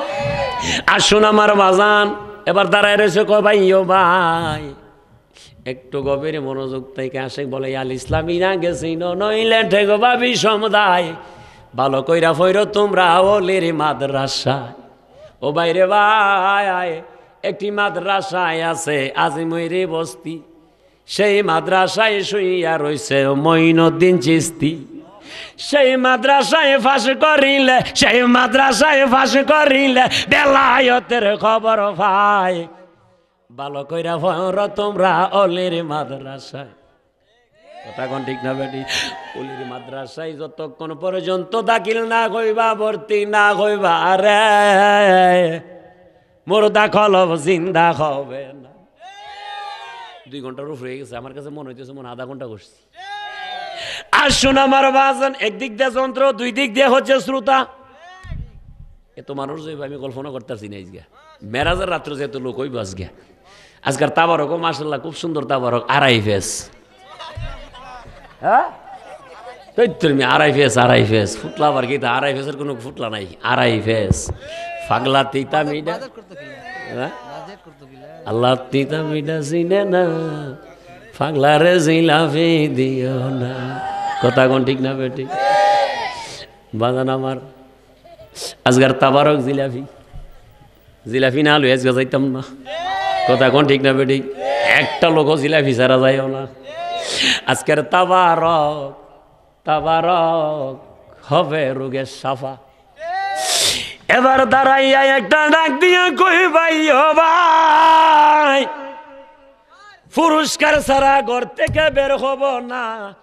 S1: আসুন আমার বাজান, এবার দাঁড়ায় রয়েছে কয় ভাই ও ভাই, একটু গভীর মনোযোগ থেকে আসে বলে আল ইসলামী না গেছি নইলে ঠেগো ভাবি সমুদায়, ভালো কইরা ফইর তোমরা ওলির মাদ্রাসায়। ও বাইরে ভাই একটি মাদ্রাসায় আছে আজিমইরি বস্তি, সেই মাদ্রাসায় শুইয়া রইছে মঈনুদ্দিন চিস্তি। সেই মাদ্রাসায় ফাঁস করিলে, সেই মাদ্রাসায় ফাঁস করিলে বেলায়তের খবর ভাই, ভালো কইরা ফইর তোমরা ওলির মাদ্রাসায়। কথা কোন ঠিক না বেটি? ওলির মাদ্রাসায় যতক্ষণ পর্যন্ত দাখিল না হইবা, ভর্তি না হইবা রে, মুর্দা খলব জিন্দা হবে না। দুই ঘন্টার উপরে হয়ে গেছে, আমার কাছে মনে হইতেছে মনে আধা ঘন্টা করছি। আসুন আমার বাজান, একদিক দিয়ে যন্ত্র, দুই দিক দিয়ে হচ্ছে শ্রোতা। এত মানুষ যাইব আমি কল্পনা করতেছি না। আজকে মেরাজের রাত্রে যেহেতু লোক হইব, আজকে আজকের তাবারক মাশাআল্লাহ খুব সুন্দর তাবারক, আড়াই ফেস। হ্যাঁ তুমি আড়াই ফেস, আড়াই ফেস ফুটলা আবার কি? আড়াই ফেসের কোনো ফুটলা নাই, আড়াই ফেস ফাগলা তিতা মিডা। আল্লাহ তিতা মিডা চিনে না, ফাগলা রে জিলাফি দিও না। কথা কোন ঠিক না বেটি? বাজান আমার আজকার তাবারক জিলাফি, জিলাফি না লই আজকে যাইতাম না। কথা কোন ঠিক না বেটি? একটা লোক জিলাফি ছাড়া যাইও না। আজকের তাবারক তাবারক হবে রোগের সাফা। এবার দাঁড়াইয়া একটা ডাক দিয়া কই ভাই ও ভাই, পুরস্কার ছাড়া ঘর থেকে বের হব না।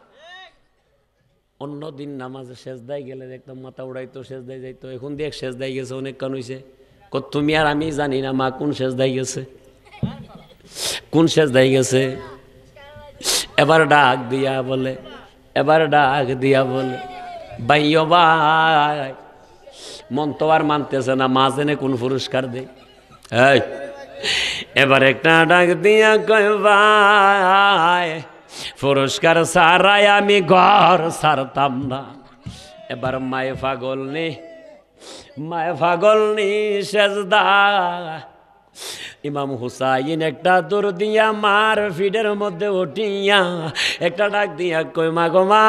S1: অন্যদিন নামাজে সেজদায় গেলে একদম মাথা উড়াইতো, সেজদায় যাইতো। এখন দেখ সেজদায় গেছে অনেক কান হইছে। তুমি আর আমি জানি না মা কোন সেজদায় গেছে, কোন সেজদায় গেছে। এবার ডাক দিয়া বলে, এবার ডাক দিয়া বলে ভাই ও ভাই, মন তো আর মানতেছে না, মা জেনে কোন পুরস্কার দে। এই এবার একটা ডাক দিয়া কয় ভাই, পুরস্কার ছাড়াই আমি ঘর ছাড়তাম না। এবার মায়ে পাগল নি, মায়ে পাগল নি সেজদা। ইমাম হুসাইন একটা দৌড় দিয়া মার ফিডের মধ্যে উঠিয়া একটা ডাক দিয়া কই মা গো মা,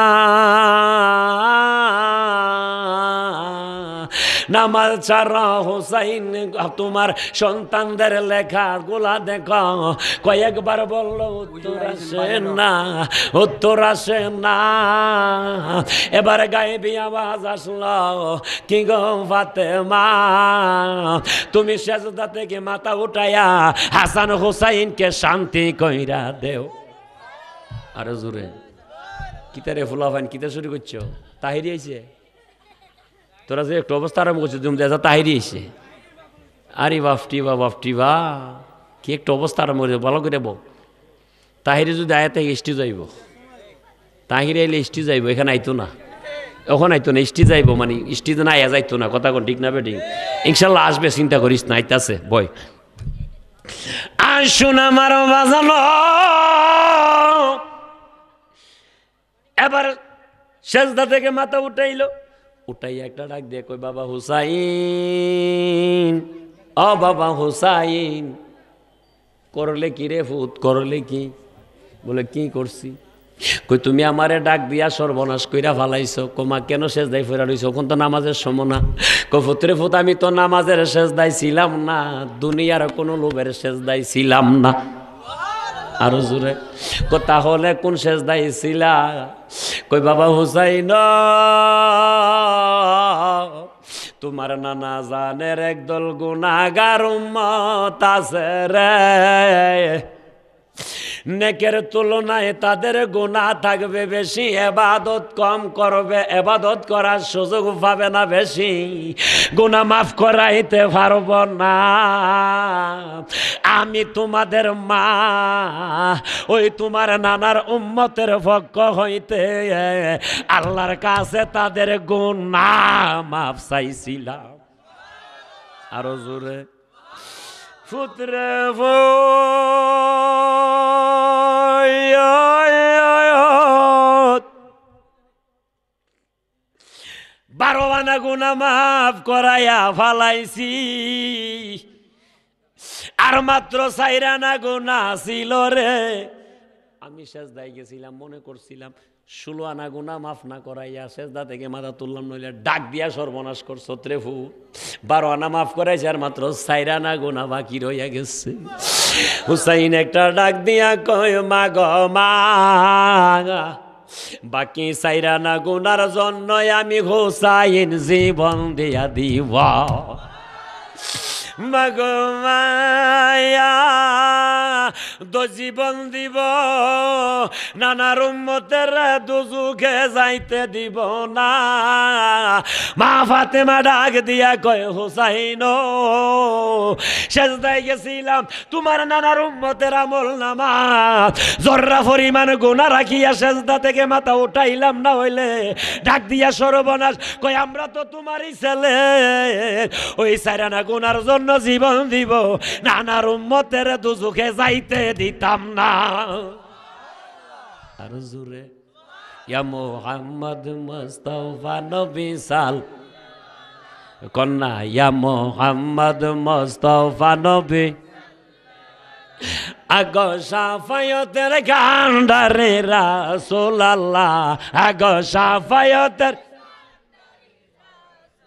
S1: নামাজ ছাড়া হুসাইন তোমার সন্তানদের লেখা গুলা দেখো। কয়েকবার বললো উত্তর আসে না, উত্তর আসে না। এবার গায়েবী আওয়াজ আসলো, কি গো ফাতেমা, তুমি সেজদা থেকে মাথা উঠাইয়া হাসান হুসাইনকে শান্তি কইরা দেও। আরে জোরে কিতারে ফুলাফান কিতা শুরু করছো? তাহিরি আইছে, তোরা যে একটু অবস্থা আরম্ভ করছো তুমি দেখা তাহিরি আইছে। আরে বাফটি বা বাফটি বা কি একটু অবস্থা আরম্ভ করছে, ভালো করে বল। তাহিরি যদি আয়াতে স্টি যাইব, তাহিরি আইলে স্টি যাইব, এখানে আইতো না, এখন আইতো না, স্টি যাইব, মানে স্টি না আয়া যাইতো না। কথা কোন ঠিক না বেঠিক? ইনশাল্লাহ আসবে, চিন্তা করিস না, আইতাছে বয়। আসুন আমার বাজানো। এবার সেজদা থেকে মাথা উঠাইল, উঠাই একটা ডাক দিয়ে কই বাবা হুসাইন, ও বাবা হুসাইন, করলে কি রে ফুত, করলে কি? বলে কি করছি? কই তুমি আমারে ডাক দিয়া সর্বনাশ কইরা ফালাইছো। কোমা কেন সেজদায় ফেরা রইছো? এখন তো নামাজের সময় না। কই ফুতরে ফুত, আমি তো নামাজের সেজদায় ছিলাম না, দুনিয়ার কোনো লোভের সেজদায় ছিলাম না। আরো জোরে কো তাহলে কোন সেজদায় ছিলা? কই বাবা হুসাইন, তোমার নানা জানের একদল গুনাহগার উম্মত আছে রে, নেকের তুলনায় তাদের গুনাহ থাকবে বেশি, ইবাদত কম করবে, ইবাদত করার সুযোগ পাবে না বেশি, গুনাহ মাফ করাইতে পারব না। আমি তোমাদের মা, ওই তোমার নানার উম্মতের পক্ষ হইতে আল্লাহর কাছে তাদের গুনাহ মাফ চাইছিলাম। আরো জোরে পুত্রে বারো আনা গুনাহ মাফ করাইয়া ফালাইছি, আর মাত্র চার আনা গুনাহ ছিল রে। আমি সেজদায় গেছিলাম, মনে করছিলাম ষোলো আনা গুনাহ মাফ না করাইয়া সেজদা থেকে মাথা তুললাম, নইলে ডাক দিয়া সর্বনাশ করছো ত্রেফু। বারো আনা মাফ করাইছে, আর মাত্র চার আনা গুনাহ বাকি রইয়া গেছে। হুসাইন একটা ডাক দিয়া কয় মা গো মা, বাকি চার আনা গুনার জন্য আমি হুসাইন জীবন দিয়া দিব। মাগো মায়া দো জীবন দিব, নানার উম্মতের দুজুকে যাইতে দিব না। মা ফাতেমা ডাক দিয়া কয় হুসাইন, সেজদায় গেছিলাম, তোমার নানার উম্মতের আমল নামা জর্রা পরিমাণ গুনাহ রাখিয়া সেজদা থেকে মাথা উঠাইলাম না, হইলে ডাক দিয়া সর্বনাশ। কয় আমরা তো তোমারই ছেলে, ওই সাইরানা গুনার জন্য জীবন দিব, নানার উম্মতের দুজুকে যাইতে দিতাম না। আর জোরে ইয়া মুহাম্মদ মুস্তাফা নবী সাল কন্যা, ইয়া মুহাম্মদ মুস্তাফা নবী আগো শাফায়াতের গান্ডারে রাসূলুল্লাহ, আগো শাফায়াতের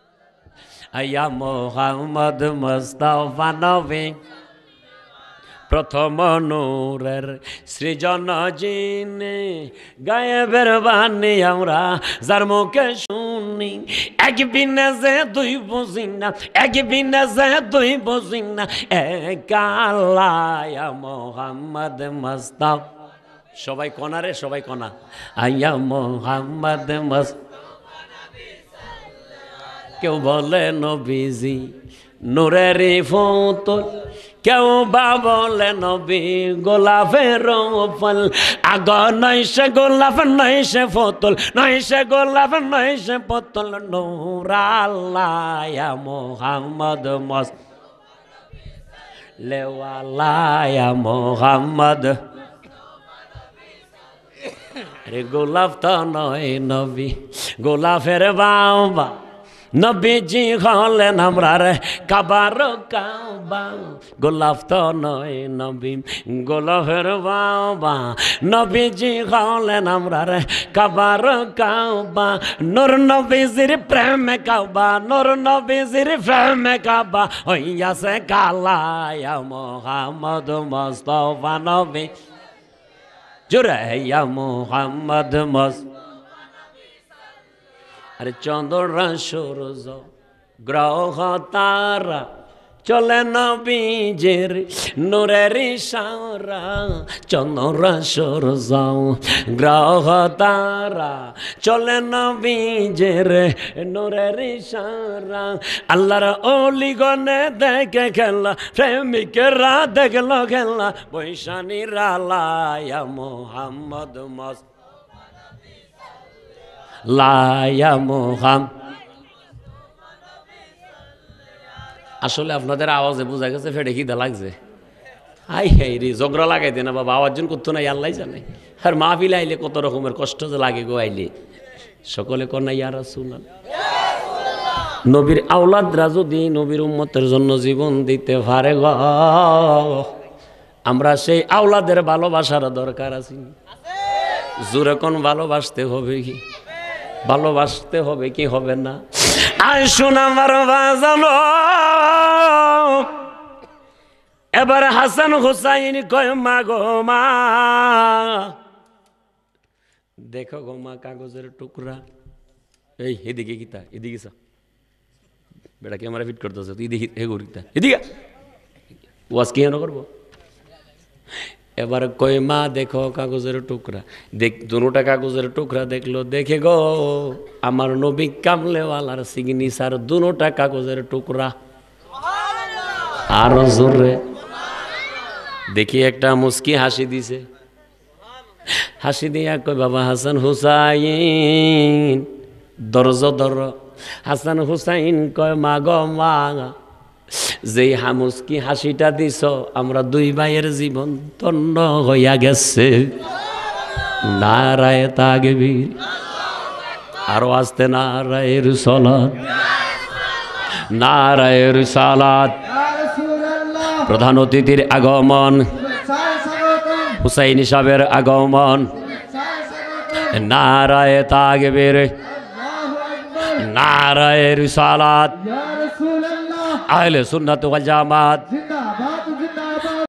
S1: ইয়া মুহাম্মদ মুস্তাফা নবী প্রথম নূরের সৃজন জিনে গায়েবের বাণী আমরা যার মুখে শুনি এক বিনা যে দুই বুঝি না এক বিনা যে দুই বুঝি না এক আল্লাহ মোহাম্মদ মুস্তাফা সবাই কোনারে সবাই কোনা আইয়া মোহাম্মদ মুস্তাফা কেউ বলে নবীজি নূরের ফুতুল কেউ বা বলে নবী গোলাপের ফল আগ নয় সে গোলাপ নয় সে ফুতুল নয় সে গোলাপ নয় সে পুতুল নূর আল্লাহ মোহাম্মদ মুস্তাফা লেওয়ালা মোহাম্মদ রে গোলাপ তো নয় নবী গোলাপের বাবা নবীজি হলেন আমরার কাবার কাবা গোলাপ তো নয় নবী গোলাপের বাবা নবীজি হলেন আমরার কাবার কাবা নূর নবীজির প্রেমে কাবা নূর নবীজির প্রেমে কাবা হইয়াছে কালায়া মোহাম্মদ মুস্তাফা নবী জোরে ইয়া মোহাম্মদ মুস্তাফা আরে চন্দ্র সূর্য গ্রহ তারা চলে নবীজির নূরের ইশারা চন্দ্র সূর্য গ্রহ তারা চলে নবীজির নূরের ইশারা আল্লাহর ওলি গনে দেখে খেলা প্রেমিকেরা দেখলো খেলা বৈশানীর আলায়া মোহাম্মদ মুস্তাফা লায়া মোহাম্মদ আসলে আপনাদের আওয়াজে বোঝা গেছে ফেটে খিদা লাগছে হাই হাই রে ঝগড়া লাগাই দে না বাবা আওয়াজ জন করতো না আল্লাহ জানে আর মাহফিল আইলে কত রকমের কষ্ট যে লাগে গো আইলে সকলে কর না ইয়া রাসূলুল্লাহ নবীর আওলাদরা যদি নবীর উম্মতের জন্য জীবন দিতে পারে গো আমরা সেই আওলাদের ভালোবাসার দরকার আছে জোরে কোন ভালোবাসতে হবে কি ভালোবাসতে হবে কি হবে না আয় শোন আমার বাজানো এবার হাসান হুসাইন কয় মা গো মা দেখো গো মা কাগজের টুকরা এই এদিকে কিতা এদিকে সা বেটা ক্যামেরা ফিট করতেছে তুই দেখি হে গরিতা এদিকে ওয়াজ কি হেন করবো এবার কই মা দেখো কাগজের টুকরা দেখ দুটা কাগজের টুকরা দেখলো দেখে গো আমার নবী কামলেওয়ালার সিগনেচার দুটা কাগজের টুকরা আর জোরে দেখি একটা মুস্কি হাসি দিছে হাসি দিয়া কই বাবা হাসান হুসাইন দরজ দর হাসান হুসাইন কয় মা গো মা যেই হামুসকি হাসিটা দিছ আমরা দুই ভাইয়ের জীবন ধন্য হইয়া গেছে নারায়ে তাকবীর আরো আসতে নারায়ে রিসালাত নারায়ে রিসালাত প্রধান অতিথির আগমন হুসাইন সাহেবের আগমন নারায়ে তাকবীর নারায়ে রিসালাত আহলে সুন্নাত ওয়াল জামাত